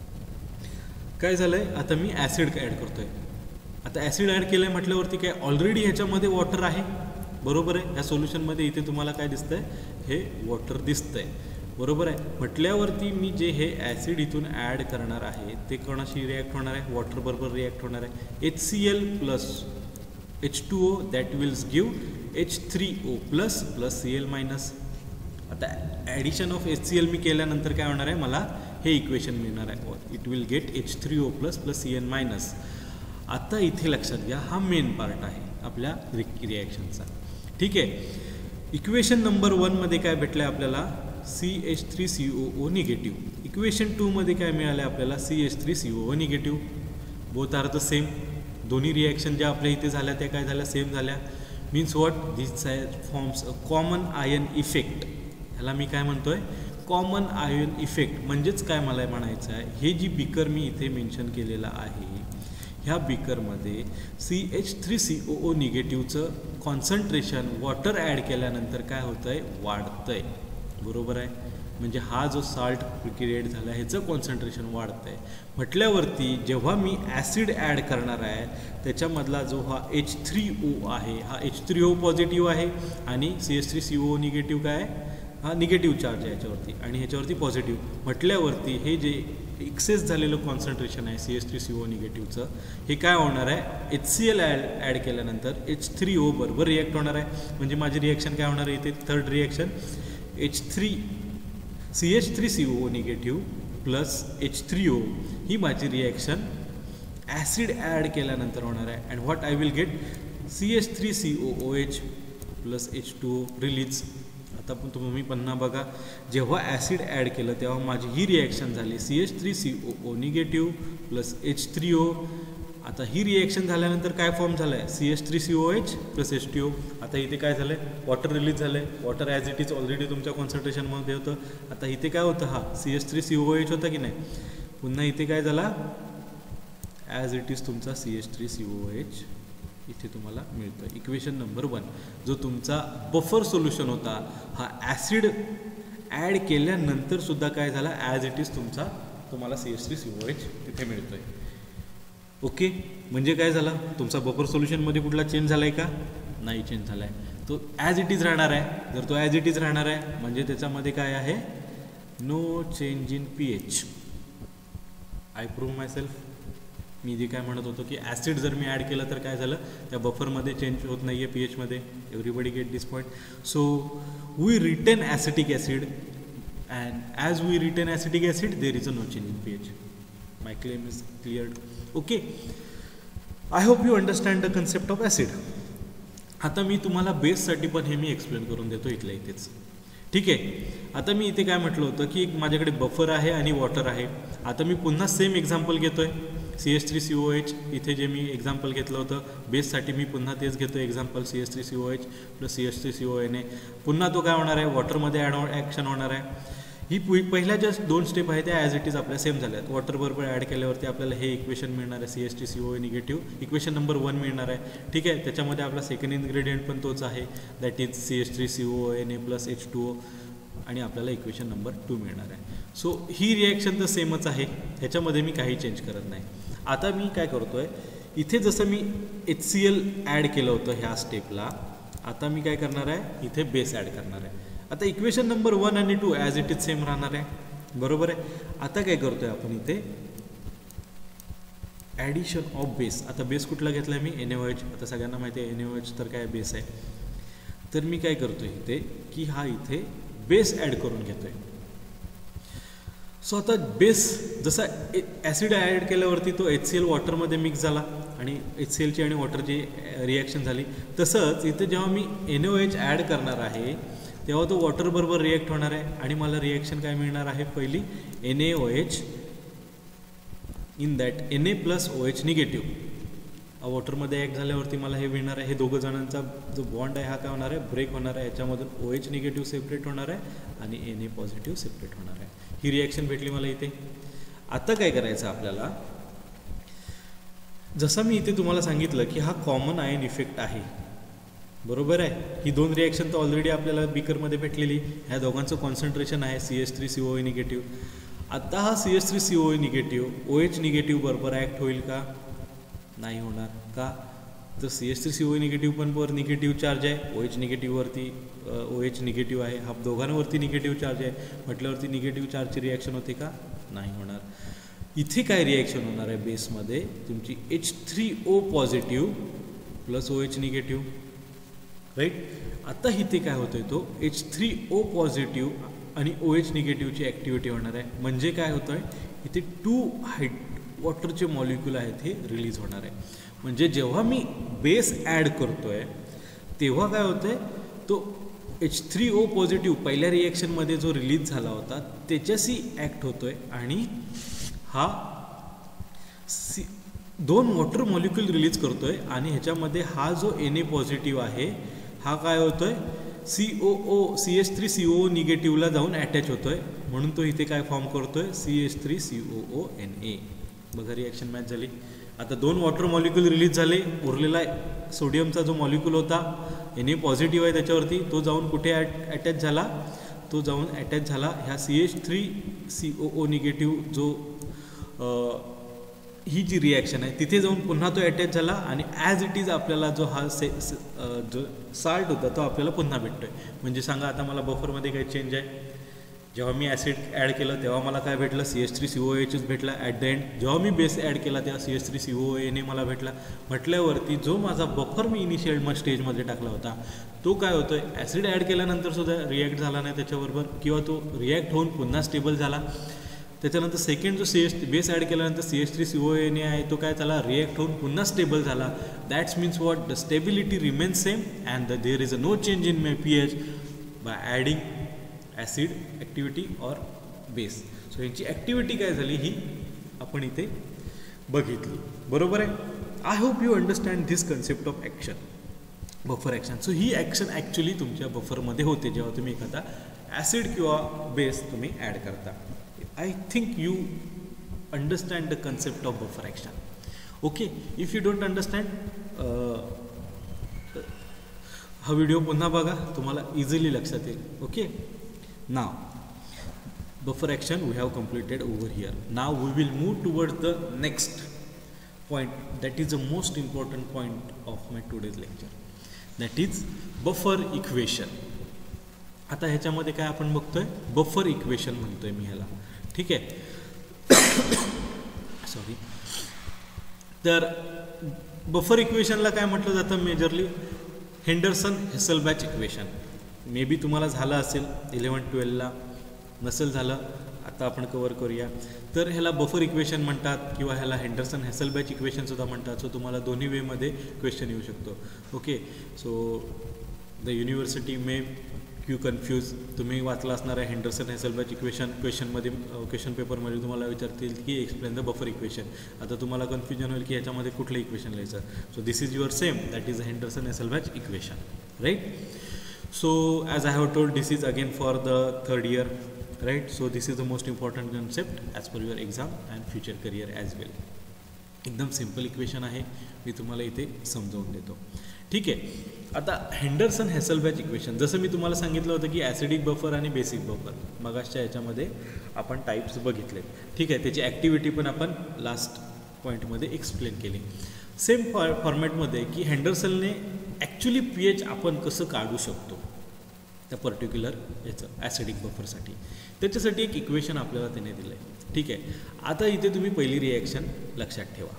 काय झालं आहे, आता मी ॲसिड ॲड करतो आहे. आता ॲसिड ॲड केलं आहे म्हटल्यावरती काय, ऑलरेडी ह्याच्यामध्ये वॉटर आहे. बरोबर आहे, ह्या सोल्युशनमध्ये इथे तुम्हाला काय दिसतं आहे, हे वॉटर दिसतं आहे. बरोबर आहे, म्हटल्यावरती मी जे हे ॲसिड इथून ॲड करणार आहे ते कोणाशी रिॲक्ट होणार आहे, वॉटरबरोबर रिॲक्ट होणार आहे. H C L plus H two O, that wills give H three O plus plus C L minus. आता addition of H C L मी केल्यानंतर काय होणार आहे, मला हे इक्वेशन मिळणार आहे. It will get H three O plus plus C N minus. आता इथे लक्षात घ्या, हा मेन पार्ट आहे आपल्या रिॲक्शनचा. ठीक आहे, इक्वेशन नंबर वनमध्ये काय भेटलं आहे आपल्याला, C H three C O O negative. Equation टूमध्ये काय मिळालं आहे आपल्याला, C H three C O O negative. Both are the same. दोन्ही रिॲक्शन ज्या आपल्या इथे झाल्या त्या काय झाल्या, सेम झाल्या. Means what, this forms a common ion effect. ह्याला मी काय म्हणतो आहे, कॉमन आयन इफेक्ट. म्हणजेच काय मला म्हणायचं आहे, हे जी बीकर मी इथे मेन्शन केलेलं आहे, ह्या बीकरमध्ये C H three C O O निगेटिव्हचं कॉन्सन्ट्रेशन वॉटर ॲड केल्यानंतर काय होतं आहे, वाढतं आहे. बरोबर आहे, म्हणजे हा जो साल्ट क्रिएट झाला ह्याचं कॉन्सन्ट्रेशन वाढतं आहे. म्हटल्यावरती जेव्हा मी ॲसिड ॲड करणार आहे त्याच्यामधला जो हा एच थ्री ओ आहे, हा एच थ्री ओ पॉझिटिव्ह आहे आणि C H three C O negative काय आहे, हा निगेटिव्ह चार्ज आहे ह्याच्यावरती आणि ह्याच्यावरती पॉझिटिव्ह. म्हटल्यावरती हे जे एक्सेस झालेलं कॉन्सन्ट्रेशन आहे C H three C O निगेटिव्हचं, हे काय होणार आहे, H C L add add केल्यानंतर एच थ्री ओ बरोबर रिॲक्ट होणार आहे. म्हणजे माझी रिॲक्शन काय होणार आहे इथे, third reaction, H three C H three C O negative plus H three O, ही माझी रिॲक्शन ॲसिड ॲड केल्यानंतर होणार आहे. And what I will get, C H three C O O H plus H two O release. आता पण तुम्ही पुन्हा बघा, जेव्हा ॲसिड ॲड केलं तेव्हा माझी ही रिॲक्शन झाली, C H three C O O negative plus H three O. आता ही रिॲक्शन झाल्यानंतर काय फॉर्म झालं आहे, C H three C O H plus H T O. आता इथे काय झालं आहे, वॉटर रिलीज झालं आहे. Water as it is already तुमच्या कॉन्सन्ट्रेशनमध्ये होतं. आता इथे काय होतं, हा C H three C O H होता की नाही, पुन्हा इथे काय झाला, ॲज इट इज तुमचा C H three C O H इथे तुम्हाला मिळतं. इक्वेशन नंबर वन, जो तुमचा बफर सोल्युशन होता, हा ॲसिड ॲड केल्यानंतर सुद्धा काय झाला, ॲज इट इज तुमचा तुम्हाला C H three C O H तिथे मिळतो आहे. ओके, म्हणजे काय झालं, तुमचा बफर सोल्युशनमध्ये कुठला चेंज झाला आहे का, नाही चेंज झाला आहे, तो ॲज इट इज राहणार आहे. जर तो ॲज इट इज राहणार आहे म्हणजे त्याच्यामध्ये काय आहे, no change in P H. I prove my self. मी जे काय म्हणत होतो की ॲसिड जर मी ॲड केलं तर काय झालं, त्या बफरमध्ये चेंज होत नाही आहे पी एचमध्ये. Everybody get this point. So we retain acetic acid and as we retain acetic acid there is a no change in P H. My claim is cleared. Okay, I hope you understand the concept of acid. आता मी तुम्हाला बेससाठी पण हे मी explain करून देतो इथल्या इथेच. ठीक आहे, आता मी इथे काय म्हटलं होतं की माझ्याकडे बफर आहे आणि वॉटर आहे. आता मी पुन्हा सेम एक्झाम्पल घेतो आहे, C H three C O H. इथे जे मी एक्झाम्पल घेतलं होतं बेससाठी मी पुन्हा तेच घेतो आहे example, C H three C O H plus C H three C O N A. पुन्हा तो काय होणार आहे, वॉटरमध्ये ॲड ॲक्शन होणार आहे. ही पु पहिल्या ज्या दोन स्टेप आहेत त्या ॲज इट इज आपल्या सेम झाल्या आहेत. वॉटरबरोबर ॲड केल्यावरती आपल्याला हे इक्वेशन मिळणार आहे, C H T C O A negative equation number one मिळणार आहे. ठीक आहे, त्याच्यामध्ये आपला सेकंड इन्ग्रेडियंट पण तोच आहे, that is C H three C O N A plus H two O, आणि आपल्याला इक्वेशन नंबर टू मिळणार आहे. सो ही रिॲक्शन तर सेमच आहे, ह्याच्यामध्ये मी काही चेंज करत नाही. आता मी काय करतो आहे, इथे जसं मी एच सी एल ॲड केलं होतं ह्या स्टेपला, आता मी काय करणार आहे, इथे बेस ॲड करणार आहे. आता इक्वेशन नंबर वन आणि two as it is same राहणार आहे, बरोबर आहे. आता काय करतोय आपण इथे ॲडिशन ऑफ बेस. आता बेस कुठला घेतला आहे मी, एन ए ओ एच. आता सगळ्यांना माहिती आहे एन ए ओ एच तर काय बेस आहे. तर मी काय करतोय इथे की हा इथे बेस ॲड करून घेतोय. सो आता बेस जसा ॲसिड ॲड केल्यावरती तो एच सी एल वॉटरमध्ये मिक्स झाला आणि एच सी एलची आणि वॉटरची रिॲक्शन झाली, तसंच इथे जेव्हा मी एन ओ एच ॲड करणार आहे तेव्हा तो वॉटरबरोबर रिॲक्ट होणार आहे आणि मला रिॲक्शन काय मिळणार आहे, पहिली N A O H in that N A plus O H negative. वॉटरमध्ये ॲक्ट झाल्यावरती मला हे मिळणार आहे, हे दोघं जणांचा जो बॉन्ड आहे हा काय होणार आहे, ब्रेक होणार आहे. याच्यामधून ओ एच निगेटिव्ह सेपरेट होणार आहे आणि एन ए पॉझिटिव्ह सेपरेट होणार आहे. ही रिॲक्शन भेटली मला इथे. आता काय करायचं आपल्याला, जसं मी इथे तुम्हाला सांगितलं की हा कॉमन आयन इफेक्ट आहे, बरोबर आहे. ही दोन रिॲक्शन तर ऑलरेडी आपल्याला बीकरमध्ये भेटलेली, ह्या दोघांचं कॉन्सन्ट्रेशन आहे C H three C O A negative. आता हा C H three C O A negative O H negative बरोबर ॲक्ट होईल का, नाही होणार. का तर C H three C O A negative पण वर निगेटिव्ह चार्ज आहे, ओ एच निगेटिव्हवरती ओ एच निगेटिव्ह आहे, हा दोघांवरती निगेटिव्ह चार्ज आहे म्हटल्यावरती निगेटिव्ह चार्जची रिॲक्शन होते का, नाही होणार. इथे काय रिॲक्शन होणार आहे बेसमध्ये, तुमची H three O positive plus O H negative, right. आता इथे काय होतोय, तो एच थ्री ओ पॉझिटिव्ह आणि ओ एच निगेटिव्हची ॲक्टिव्हिटी होणार आहे. म्हणजे काय होतं आहे, इथे टू हाईट वॉटरचे मॉलिक्यूल आहेत हे रिलीज होणार आहे. म्हणजे जेव्हा मी बेस ॲड करतो आहे तेव्हा काय होतं आहे, तो एच थ्री ओ पॉझिटिव्ह पहिल्या रिॲक्शनमध्ये जो रिलीज झाला होता त्याच्याशी ॲक्ट होतो आहे आणि हा सी दोन वॉटर मॉलिक्यूल रिलीज करतो आहे आणि ह्याच्यामध्ये हा जो एन ए पॉझिटिव्ह आहे हा काय होतो आहे, C O O C H three C O निगेटिव्हला जाऊन अटॅच होतो आहे, म्हणून तो इथे काय फॉर्म करतो आहे, C H three C O O N A. बघा रिॲक्शन मॅच झाली. आता दोन वॉटर मॉलिक्यूल रिलीज झाले, उरलेला सोडियमचा जो मॉलिक्यूल होता एन ए पॉझिटिव्ह आहे त्याच्यावरती, तो जाऊन कुठे ॲट अटॅच झाला, तो जाऊन अटॅच झाला ह्या C H three C O O negative जो ही जी रिॲक्शन आहे तिथे जाऊन पुन्हा तो अटॅच झाला आणि ॲज इट इज आपल्याला जो हा से जो साल्ट होता तो आपल्याला पुन्हा भेटतो आहे. म्हणजे सांगा आता मला बफरमध्ये काही चेंज आहे, जेव्हा मी ॲसिड ॲड केलं तेव्हा मला काय भेटलं, C H three C O एचच भेटला. ॲट द एंड जेव्हा मी बेस ॲड केला तेव्हा C H three C O एने मला भेटला. म्हटल्यावरती जो माझा बफर मी इनिशियल मग स्टेजमध्ये टाकला होता तो काय होतो आहे, ॲसिड ॲड केल्यानंतर सुद्धा रिॲक्ट झाला नाही त्याच्याबरोबर, किंवा तो रिॲक्ट होऊन पुन्हा स्टेबल झाला. त्याच्यानंतर सेकंड जो सी एच बेस ॲड केल्यानंतर C H three C O एने आहे तो काय त्याला रिॲक्ट होऊन पुन्हा स्टेबल झाला. That's means what, the stability remains same and the there is a no change in my P H by adding acid activity or base. So यांची activity काय झाली ही आपण इथे बघितली, बरोबर आहे. I hope you understand this concept of action, buffer action. So ही ॲक्शन ॲक्च्युली तुमच्या बफरमध्ये होते जेव्हा तुम्ही एखादा ॲसिड किंवा बेस तुम्ही ॲड करता. I think you understand the concept of buffer action. Okay, if you don't understand हा व्हिडिओ पुन्हा बघा, तुम्हाला इझिली लक्षात येईल. Okay, now buffer action we have completed over here. Now we will move towards the next point, that is the most important point of my today's lecture, that is buffer equation. आता ह्याच्यामध्ये काय आपण बघतोय, buffer equation म्हणतोय मी ह्याला, ठीक आहे. Sorry. तर बफर इक्वेशनला काय म्हटलं जातं majorly, Henderson Hasselbalch equation. Maybe तुम्हाला झालं असेल इलेवन ट्वेल्वला, नसेल झालं आता आपण कवर करूया. तर ह्याला बफर इक्वेशन म्हणतात किंवा ह्याला हेंडरसन हेसलबॅच इक्वेशनसुद्धा म्हणतात. सो तुम्हाला दोन्ही वेमध्ये क्वेश्चन येऊ शकतो. Okay, so the university may cue confuse. तुम्ही वाचला असणार आहे हेंडरसन हेसलबॅच इक्वेशन, क्वेश्चनमध्ये क्वेश्चन पेपरमध्ये तुम्हाला विचारतील की एक्सप्लेन द बफर इक्वेशन. आता तुम्हाला कन्फ्युजन होईल की ह्याच्यामध्ये कुठलं इक्वेशन लिहायचं. So this is your same, that is the Henderson Hasselbalch equation, right. So as I have told, this is again for the third year, right? So this is the most important concept as per your exam and future career as well. एकदम simple equation आहे, मी तुम्हाला इथे समजावून देतो, ठीक आहे. आता हेंडरसन हेसलबॅच इक्वेशन, जसं मी तुम्हाला सांगितलं होतं की ॲसिडिक बफर आणि बेसिक बफर, मगाच्या याच्यामध्ये आपण टाईप्स बघितले, ठीक आहे. त्याची ॲक्टिव्हिटी पण आपण लास्ट पॉईंटमध्ये एक्सप्लेन केली. सेम फॉ फॉर्मॅटमध्ये की हेंडरसनने ॲक्च्युली पी एच आपण कसं काढू शकतो त्या पर्टिक्युलर याचं ॲसिडिक बफरसाठी, त्याच्यासाठी एक इक्वेशन आपल्याला त्याने दिलं आहे, ठीक आहे. आता इथे तुम्ही पहिली रिॲक्शन लक्षात ठेवा.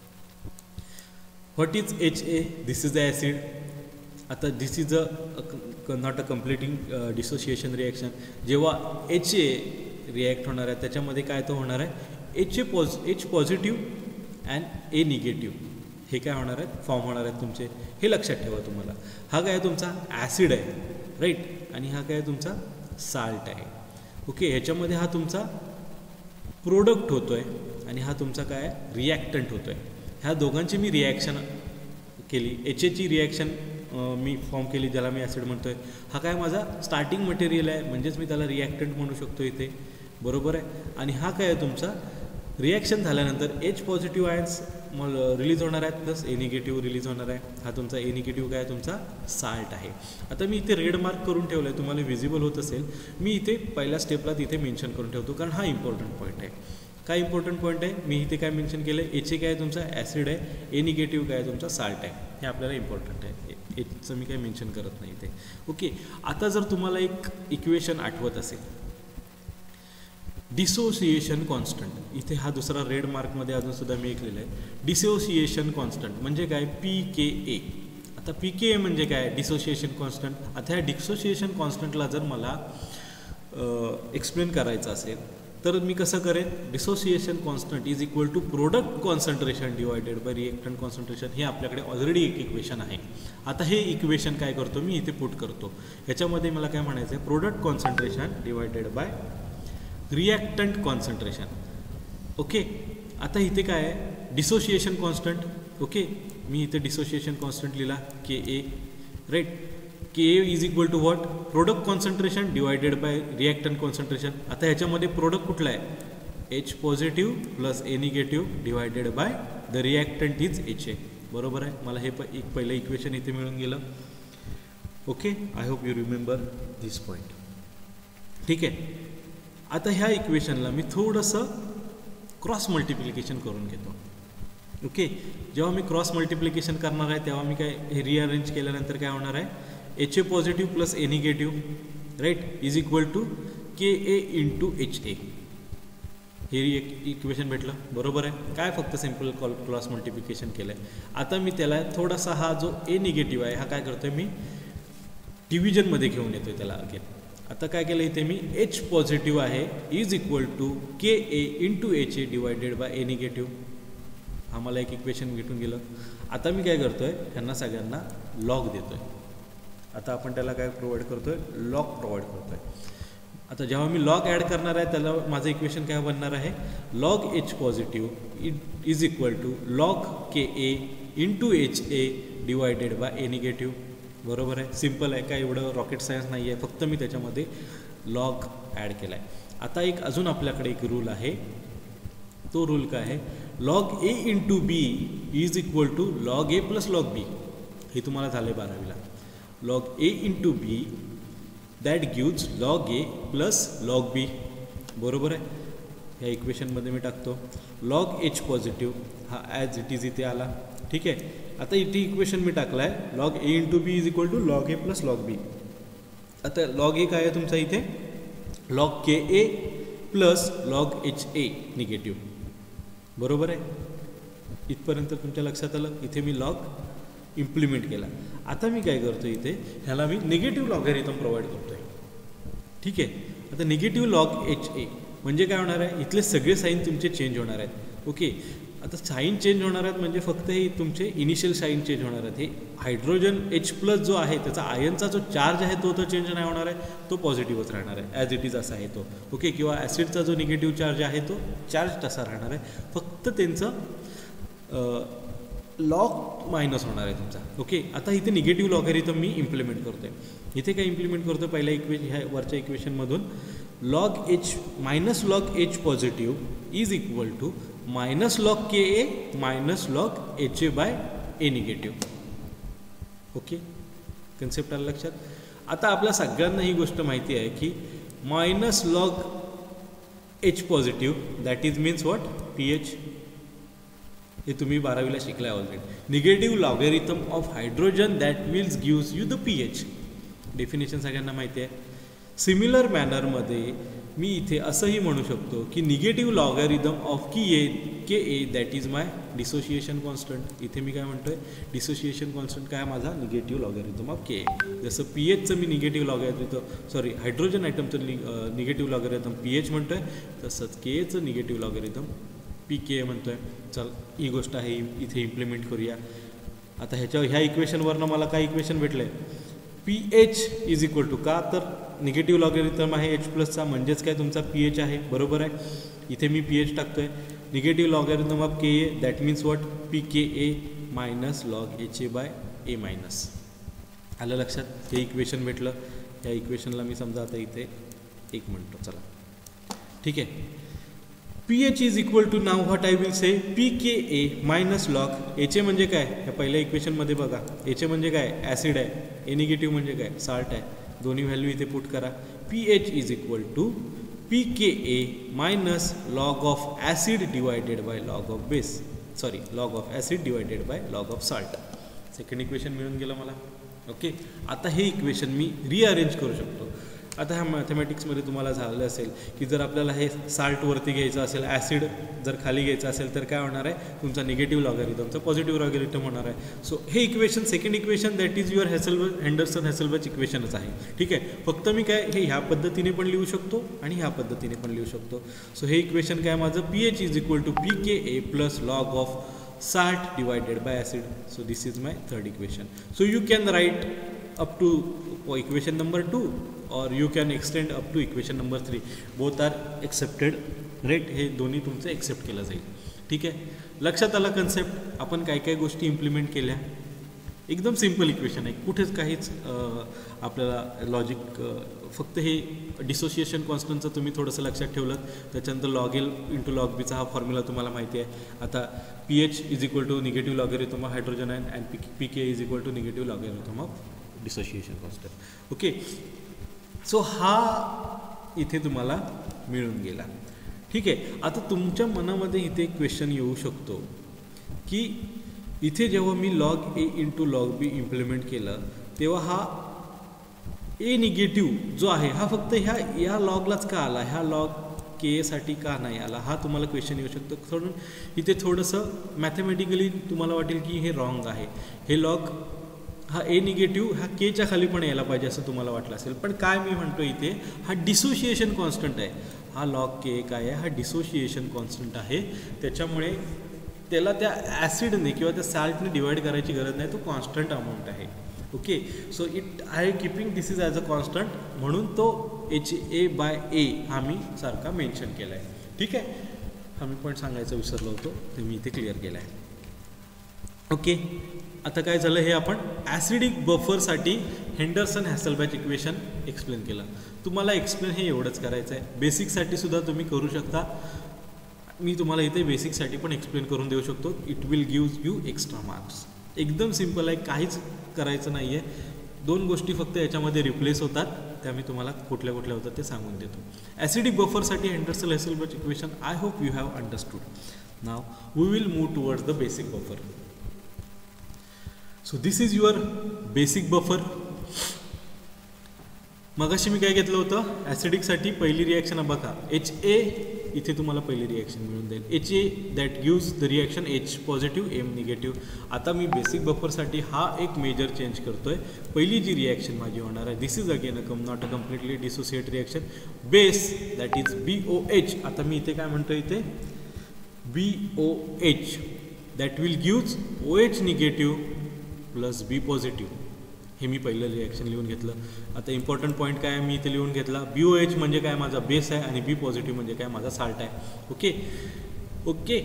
What is H A, this is the acid. आता this is a not a completing dissociation reaction. जेव्हा एच ए रिॲक्ट होणार आहे त्याच्यामध्ये काय तो होणार आहे, H A pos H positive and A negative हे काय होणार आहेत, फॉर्म होणार आहेत तुमचे. हे लक्षात ठेवा तुम्हाला. हा काय तुमचा ॲसिड आहे, राईट, आणि हा काय तुमचा साल्ट आहे. ओके, ह्याच्यामध्ये हा तुमचा प्रोडक्ट होतो आहे आणि हा तुमचा काय रिॲक्टंट होतो आहे. ह्या दोघांची मी रिॲक्शन केली, एच एची रिॲक्शन मी फॉर्म केली ज्याला मी ॲसिड म्हणतो आहे. हा काय माझा स्टार्टिंग मटेरियल आहे, म्हणजेच मी त्याला रिॲक्टंट म्हणू शकतो इथे, बरोबर आहे. आणि हा काय आहे तुमचा रिॲक्शन झाल्यानंतर एच पॉझिटिव्ह आयन्स मग रिलीज होणार आहेत प्लस ए निगेटिव्ह रिलीज होणार आहे. हा तुमचा ए निगेटिव्ह काय तुमचा साल्ट आहे. आता मी इथे रेड मार्क करून ठेवलं आहे, तुम्हाला विजिबल होत असेल. मी इथे पहिल्या स्टेपला तिथे मेन्शन करून ठेवतो कारण हा इम्पॉर्टंट पॉईंट आहे. काय इम्पॉर्टंट पॉईंट आहे, मी इथे काय मेन्शन केलं आहे, एच ए काय तुमचा ॲसिड आहे, ए निगेटिव्ह काय तुमचा साल्ट आहे. हे आपल्याला इम्पॉर्टंट आहे, एचचं मी काय मेन्शन करत नाही इथे. ओके, आता जर तुम्हाला एक इक्वेशन आठवत असेल, डिसोसिएशन कॉन्स्टंट, इथे हा दुसरा रेड मार्कमध्ये अजूनसुद्धा मी एक लिहिलं आहे. डिसोसिएशन कॉन्स्टंट म्हणजे काय, पी के ए. आता पी के ए म्हणजे काय, डिसोसिएशन कॉन्स्टंट. आता ह्या डिसोसिएशन कॉन्स्टंटला जर मला एक्सप्लेन करायचं असेल तर मी कसं करेन, dissociation constant is equal to product concentration divided by reactant concentration. हे आपल्याकडे ऑलरेडी एक इक्वेशन आहे. आता हे इक्वेशन काय करतो मी इथे पुट करतो. ह्याच्यामध्ये मला काय म्हणायचं आहे, product concentration divided by reactant concentration. Okay, आता इथे काय आहे, डिसोसिएशन कॉन्स्टंट. ओके, मी इथे डिसोसिएशन कॉन्स्टंट लिहिला K A, right. K A is equal to what, product concentration divided by reactant concentration. आता ह्याच्यामध्ये प्रोडक्ट कुठला आहे, H positive plus A negative divided by the reactant is H A, बरोबर आहे. मला हे प एक पहिलं इक्वेशन इथे मिळून गेलं. Okay, I hope you remember this point, ठीक आहे. आता ह्या इक्वेशनला मी थोडंसं क्रॉस मल्टिप्लिकेशन करून घेतो. ओके, जेव्हा मी क्रॉस मल्टिप्लिकेशन करणार आहे तेव्हा मी काय हे रिअरेंज केल्यानंतर काय होणार आहे, H A positive plus A negative, right, is equal to K A into H A. हे एक इक्वेशन भेटलं, बरोबर आहे. काय फक्त सिम्पल कॉल क्रॉस मल्टिप्लिकेशन केलं आहे. आता मी त्याला थोडासा हा जो ए निगेटिव्ह आहे हा काय करतो आहे, मी डिव्हिजनमध्ये घेऊन येतो आहे त्याला अगेन. आता काय केलं इथे मी, एच पॉझिटिव्ह आहे is equal to K A into H A divided by A negative. हा मला एक इक्वेशन भेटून गेलं. आता मी काय करतो आहे, ह्यांना सगळ्यांना लॉग देतो आहे. आता आपण त्याला काय प्रोव्हाइड करतो आहे, लॉग प्रोव्हाइड करतो आहे. आता जेव्हा मी लॉग ॲड करणार आहे त्याला माझं इक्वेशन काय बनणार आहे, log H positive is equal to log K A into H A divided by A negative, बरोबर आहे. सिम्पल आहे, काय एवढं रॉकेट सायन्स नाही आहे, फक्त मी त्याच्यामध्ये लॉग ॲड केला आहे. आता एक अजून आपल्याकडे एक रूल आहे, तो रूल काय आहे, log A into B is equal to log A plus log B. हे तुम्हाला झालं आहे बारावीला. Log A into B that gives log A plus log B, बरोबर आहे. ह्या इक्वेशनमध्ये मी टाकतो. लॉग एच पॉझिटिव्ह हा ॲज इट इज इथे आला. ठीक आहे. आता इथे इक्वेशन मी टाकलं आहे log A into B is equal to log A plus log B. आता लॉग ए काय आहे तुमचा इथे log K A plus log H A negative. बरोबर आहे. इथपर्यंत तुमच्या लक्षात आलं. इथे मी लॉग इम्प्लिमेंट केला. आता मी काय करतो इथे ह्याला मी निगेटिव्ह लॉगॅरिथम प्रोव्हाइड करतो आहे. ठीक आहे. आता निगेटिव्ह लॉग एच ए म्हणजे काय होणार आहे इथले सगळे साईन तुमचे चेंज होणार आहेत. ओके. आता साईन चेंज होणार आहेत म्हणजे फक्त हे तुमचे इनिशियल साईन चेंज होणार आहेत. हे हायड्रोजन एच प्लस जो आहे त्याचा आयनचा जो चार्ज आहे तो तर चेंज नाही होणार आहे. तो पॉझिटिव्हच राहणार आहे ॲज इट इज असा आहे तो. ओके. किंवा ॲसिडचा जो निगेटिव्ह चार्ज आहे तो चार्ज तसा राहणार आहे. फक्त त्यांचं लॉग मायनस होणार आहे तुमचा. ओके. आता इथे निगेटिव्ह लॉगॅरिथम मी इम्प्लिमेंट करतो आहे. इथे काय इम्प्लिमेंट करतो पहिल्या इक्वेशन ह्या वरच्या इक्वेशनमधून log H minus log H positive is equal to minus log K A minus log H A by A negative. Okay. Concept आलं लक्षात. आता आपल्या सगळ्यांना ही गोष्ट माहिती आहे की minus log H positive that is means what P H. हे तुम्ही बारावीला शिकलाय already. Negative logarithm of hydrogen that wills gives you the P H. Definition सगळ्यांना माहिती आहे. सिमिलर मॅनरमध्ये मी इथे असंही म्हणू शकतो की निगेटिव्ह लॉगॅरिथम ऑफ की A K A that is my dissociation constant. इथे मी काय म्हणतोय डिसोशिएशन कॉन्स्टंट काय माझा negative logarithm of K A. जसं पी एचचं मी निगेटिव्ह लॉगॅरिथम सॉरी हायड्रोजन आयटमचं निगेटिव्ह लॉगॅरिथम पी एच म्हणतोय तसंच के एचं negative logarithm P K A म्हणतोय. चल ही गोष्ट आहे इथे इम्प्लिमेंट करूया. आता ह्याच्या ह्या इक्वेशनवरनं मला काय इक्वेशन भेटलं आहे P H is equal to का तर निगेटिव्ह लॉगॅरिथम आहे एच प्लसचा म्हणजेच काय तुमचा पी एच आहे. बरोबर आहे. इथे मी पी एच टाकतो आहे. Negative logarithm of K A that means what P K A minus log H A by A minus. आलं लक्षात. हे इक्वेशन भेटलं. ह्या इक्वेशनला मी समजा आता इथे एक म्हणतो. चला ठीक आहे. P H is equal to now what I will say P K A minus log H A म्हणजे काय ह्या पहिल्या इक्वेशनमध्ये बघा एच ए म्हणजे काय ॲसिड आहे. ए निगेटिव्ह म्हणजे काय साल्ट आहे. दोन्ही व्हॅल्यू इथे पुट करा. P H is equal to P K A minus log of acid divided by log of base sorry log of acid divided by log of salt. Second equation मिळून गेलं मला. Okay. आता हे equation मी rearrange करू शकतो. आता ह्या मॅथमॅटिक्समध्ये तुम्हाला झालं असेल की जर आपल्याला हे साल्टवरती घ्यायचं असेल ॲसिड जर खाली घ्यायचं असेल तर काय होणार आहे तुमचा निगेटिव्ह लॉगॅरिथमचा पॉझिटिव्ह लॉगॅरिथम होणार आहे. सो हे equation second equation that is your Hasselbalch Henderson Hasselbalch इक्वेशनच आहे. ठीक आहे. फक्त मी काय हे ह्या पद्धतीने पण लिहू शकतो आणि ह्या पद्धतीने पण लिहू शकतो. सो हे इक्वेशन काय माझं P H is equal to P K A plus log of salt divided by acid. So this is my third equation. So you can write up to equation number two or you can extend up to equation number three. Both are accepted. Right. हे दोन्ही तुमचं accept केलं जाईल. ठीक आहे. लक्षात आला concept. आपण काय काय गोष्टी इम्प्लिमेंट केल्या. एकदम सिम्पल इक्वेशन आहे. कुठेच काहीच आपल्याला लॉजिक फक्त हे डिसोसिएशन कॉन्स्टंटचं तुम्ही थोडंसं लक्षात ठेवलं. त्याच्यानंतर लॉग एल इंटू लॉग बीचा हा फॉर्म्युला तुम्हाला माहिती आहे. आता P H is equal to negative logarithm of hydrogen and and P P K is equal to negative logarithm of dissociation constant. Okay. So हा इथे तुम्हाला मिळून गेला. ठीक आहे. आता तुमच्या मनामध्ये इथे एक क्वेश्चन येऊ शकतो की इथे जेव्हा मी log A into log B implement केलं तेव्हा हा ए निगेटिव्ह जो आहे हा फक्त ह्या या लॉगलाच का आला ह्या लॉग के एसाठी का नाही आला हा तुम्हाला क्वेश्चन येऊ शकतो. म्हणून इथे थोडंसं मॅथमॅटिकली तुम्हाला वाटेल की हे रॉंग आहे. हे लॉग हा ए निगेटिव्ह हा केच्या खाली पण यायला पाहिजे असं तुम्हाला वाटलं असेल. पण काय मी म्हणतो इथे हा डिसोशिएशन कॉन्स्टंट आहे. हा लॉग के काय आहे हा डिसोशिएशन कॉन्स्टंट आहे. त्याच्यामुळे त्याला त्या ॲसिडने किंवा त्या साल्टने डिवाइड करायची गरज नाही. तो कॉन्स्टंट अमाऊंट आहे. Okay. So it I keeping this is as a constant म्हणून तो एच ए बाय ए हा मी सारखा मेन्शन केला आहे. ठीक आहे. हा मी पॉईंट सांगायचं विसरलो होतो ते मी इथे क्लिअर केला आहे. ओके. आता काय झालं हे आपण ॲसिडिक बफरसाठी हेंडरसन हॅसेलबॅच इक्वेशन एक्सप्लेन केलं. तुम्हाला एक्सप्लेन हे एवढंच करायचं आहे. बेसिकसाठी सुद्धा तुम्ही करू शकता. मी तुम्हाला इथे बेसिकसाठी पण एक्सप्लेन करून देऊ शकतो. It will gives you extra marks. एकदम सिम्पल आहे. काहीच करायचं नाही आहे. दोन गोष्टी फक्त याच्यामध्ये रिप्लेस होतात. त्या मी तुम्हाला कुठल्या कुठल्या होतात ते सांगून देतो. ॲसिडिक बफरसाठी Henderson Hasselbalch equation I hope you have understood. Now we will move towards the basic buffer. So this is your basic buffer. मगाशी मी काय घेतलं होतं, ॲसिडिकसाठी पहिली रिॲक्शन बघा, एच ए इथे तुम्हाला पहिली रिॲक्शन मिळून जाईल. H A that gives the reaction H positive M negative. आता मी बेसिक बफरसाठी हा एक मेजर चेंज करतोय. पहिली जी रिॲक्शन माझी होणार आहे, this is again a come not a completely dissociate reaction. Base that is B O H. आता मी इथे काय म्हणतो, इथे B O H that will gives O H negative plus B positive. हे मी पहिलं रिॲक्शन लिहून घेतलं. आता इम्पॉर्टंट पॉईंट काय आहे, मी इथे लिहून घेतला, बी ओ एच म्हणजे काय, माझा बेस आहे, आणि बी पॉझिटिव्ह म्हणजे काय, माझा साल्ट आहे. ओके ओके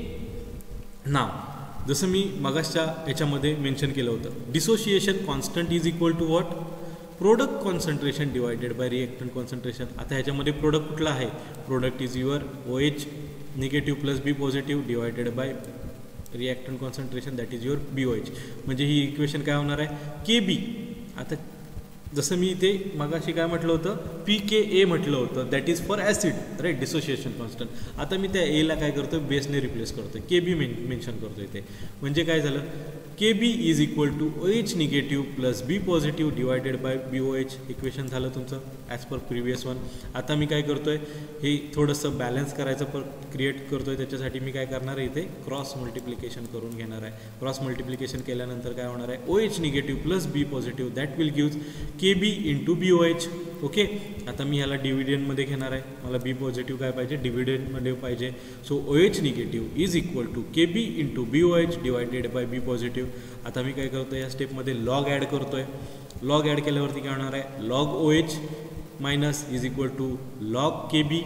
नाव जसं मी मगाशच्या याच्यामध्ये मेन्शन केलं होतं, dissociation constant is equal to what, product concentration divided by reactant concentration. आता ह्याच्यामध्ये प्रोडक्ट कुठला आहे, product is your O H negative plus B positive divided by reactant concentration that is your B O H. म्हणजे ही equation काय होणार आहे, के बी. आता जसं मी इथे मगाशी काय म्हटलं होतं, पी के ए म्हटलं होतं, that is for acid, right, dissociation constant. आता मी त्या एला काय करतो, बेसने रिप्लेस करतो, के बी मेन मेन्शन करतो इथे. म्हणजे काय झालं, K B is equal to O H negative plus B positive divided by B O H. Equation झालं तुमचं ॲज पर प्रिव्हियस वन. आता मी काय करतो आहे, हे थोडंसं बॅलन्स करायचं पर क्रिएट करतो आहे. त्याच्यासाठी मी काय करणार आहे, इथे क्रॉस मल्टिप्लिकेशन करून घेणार आहे. क्रॉस मल्टिप्लिकेशन केल्यानंतर काय होणार आहे, O H negative plus B positive that will gives K B into B O H. Okay, आता मी ह्याला डिव्हिडंडमध्ये घेणार आहे. मला बी पॉझिटिव्ह काय पाहिजे, डिव्हिडंडमध्ये पाहिजे. So O H negative is equal to K B into B O H divided by B positive. आता मी काय करतो, या स्टेपमध्ये लॉग ॲड करतो आहे. लॉग ॲड केल्यावरती काय होणार आहे, log O H minus is equal to log K B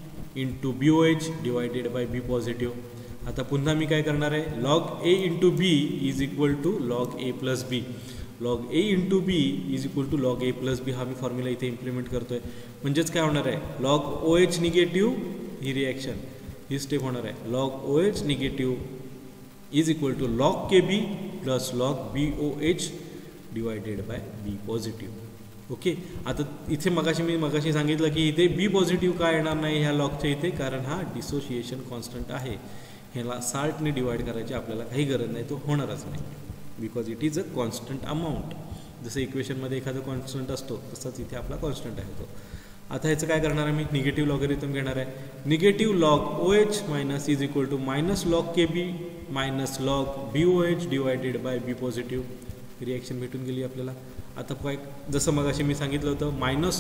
into B O H divided by B positive. आता पुन्हा मी काय करणार आहे, log A into B is equal to log A plus B. Log A into B is equal to log A plus B. हा मी formula इथे implement करतो आहे. म्हणजेच काय होणार आहे, लॉग ओ एच निगेटिव्ह ही रिॲक्शन ही स्टेप होणार आहे, log O H negative is equal to log K B plus log B O H divided by B positive. Okay, आता इथे मगाशी मी मगाशी सांगितलं की इथे बी पॉझिटिव्ह का येणार नाही ह्या लॉगच्या इथे, कारण हा डिसोसिएशन कॉन्स्टंट आहे. ह्याला साल्टने डिवाइड करायची आपल्याला काही गरज नाही, तो होणारच नाही, because it is a constant amount. जसं इक्वेशनमध्ये एखादा कॉन्स्टंट असतो तसंच इथे आपला कॉन्स्टंट आहे तो. आता ह्याचं काय करणार आहे, मी निगेटिव्ह लॉगरिथम घेणार आहे. Negative log O H minus is equal to minus log K B minus log B O H divided by B positive. Reaction भेटून गेली आपल्याला. आता काय, जसं मगाशी मी सांगितलं होतं, minus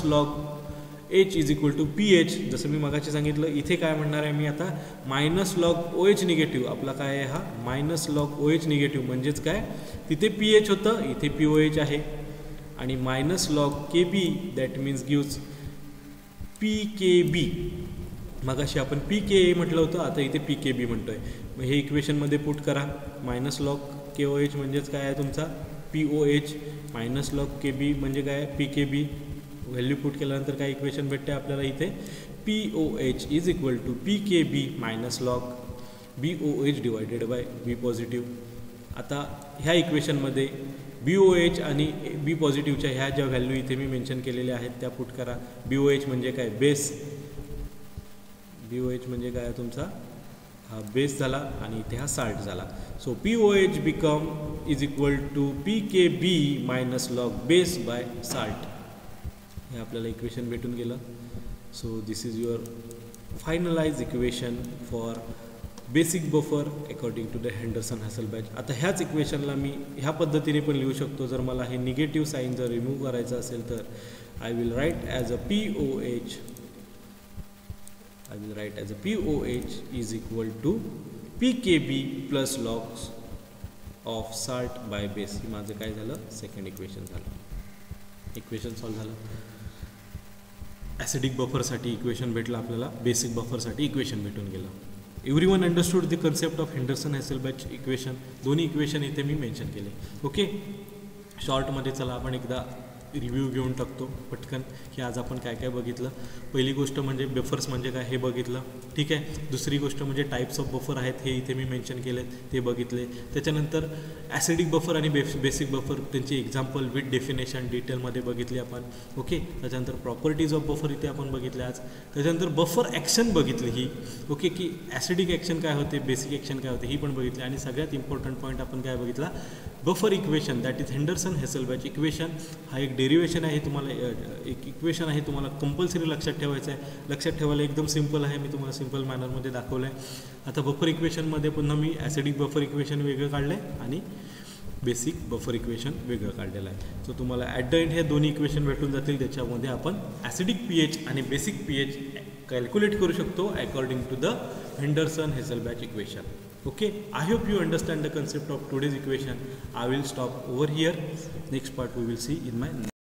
log H is equal to P H. जसं मी मगाशी सांगितलं, इथे काय म्हणणार आहे मी आता, minus log O H negative. आपला काय आहे हा minus log O H negative. म्हणजेच काय, तिथे पी एच होतं, इथे पी ओ एच आहे. आणि minus log K B that means gives P K B. मगाशी आपण पी के ए म्हटलं होतं, आता इथे पी के बी म्हणतो आहे. मग हे इक्वेशनमध्ये पुट करा. Minus log K O H म्हणजेच काय आहे तुमचा P O H, minus log K B म्हणजे काय P K B. Value put केल्यानंतर काय इक्वेशन भेटते आपल्याला इथे, P O H is equal to P K B minus log B O H divided by B positive. आता ह्या इक्वेशनमध्ये बी ओ एच आणि बी पॉझिटिव्हच्या ह्या ज्या व्हॅल्यू इथे मी मेन्शन केलेल्या आहेत त्या पुट करा. बी ओ एच म्हणजे काय, बेस. बी ओ एच म्हणजे काय तुमचा हा बेस झाला आणि इथे हा साल्ट झाला. So P O H become is equal to P K B minus log base by salt. हे आपल्याला इक्वेशन भेटून गेलं. So this is your finalize equation for basic buffer according to the Henderson Hasselbalch. आता ह्याच इक्वेशनला मी ह्या पद्धतीने पण लिहू शकतो. जर मला हे निगेटिव्ह साईन जर रिमूव्ह करायचं असेल तर I will write as a P O H I will write as a P O H is equal to P K B plus logs of salt by base. ही माझं काय झालं, second equation झालं. Equation solve झालं. Acidic बफरसाठी equation भेटलं आपल्याला, basic बफरसाठी इक्वेशन भेटून गेलं. Every one understood the concept of Henderson Hasselbalch equation. दोन्ही इक्वेशन इथे मी मेन्शन केले. ओके, शॉर्टमध्ये चला आपण एकदा रिव्ह्यू घेऊन टाकतो पटकन की आज आपण काय काय बघितलं. पहिली गोष्ट म्हणजे बफर्स म्हणजे काय हे बघितलं, ठीक आहे. दुसरी गोष्ट म्हणजे टाईप्स ऑफ बफर आहेत हे इथे मी मेन्शन केले ते बघितले. त्याच्यानंतर ॲसिडिक बफर आणि बेस बेसिक बफर त्यांची एक्झाम्पल विथ डेफिनेशन डिटेलमध्ये बघितली आपण. ओके. त्याच्यानंतर प्रॉपर्टीज ऑफ बफर इथे आपण बघितले आज. त्याच्यानंतर बफर ॲक्शन बघितली ही, ओके, की ॲसिडिक ॲक्शन काय होते, बेसिक ॲक्शन काय होते ही पण बघितली. आणि सगळ्यात इम्पॉर्टंट पॉईंट आपण काय बघितला, buffer equation that is Henderson Hasselbalch equation. हा एक डेरिवेशन आहे, तुम्हाला एक इक्वेशन आहे, तुम्हाला कंपल्सरी लक्षात ठेवायचं आहे. लक्षात ठेवायला एकदम सिम्पल आहे, मी तुम्हाला सिम्पल मॅनरमध्ये दाखवलं आहे. आता बफर इक्वेशनमध्ये पुन्हा मी ॲसिडिक बफर इक्वेशन वेगळं काढलं आहे आणि बेसिक बफर इक्वेशन वेगळं काढलेलं आहे. सो तुम्हाला ॲट द एंड हे दोन्ही इक्वेशन भेटून जातील, त्याच्यामध्ये आपण ॲसिडिक पी एच आणि बेसिक पी एच कॅल्क्युलेट करू शकतो according to the Henderson Hasselbalch equation. Okay, I hope you understand the concept of today's equation. I will stop over here. Next part we will see in my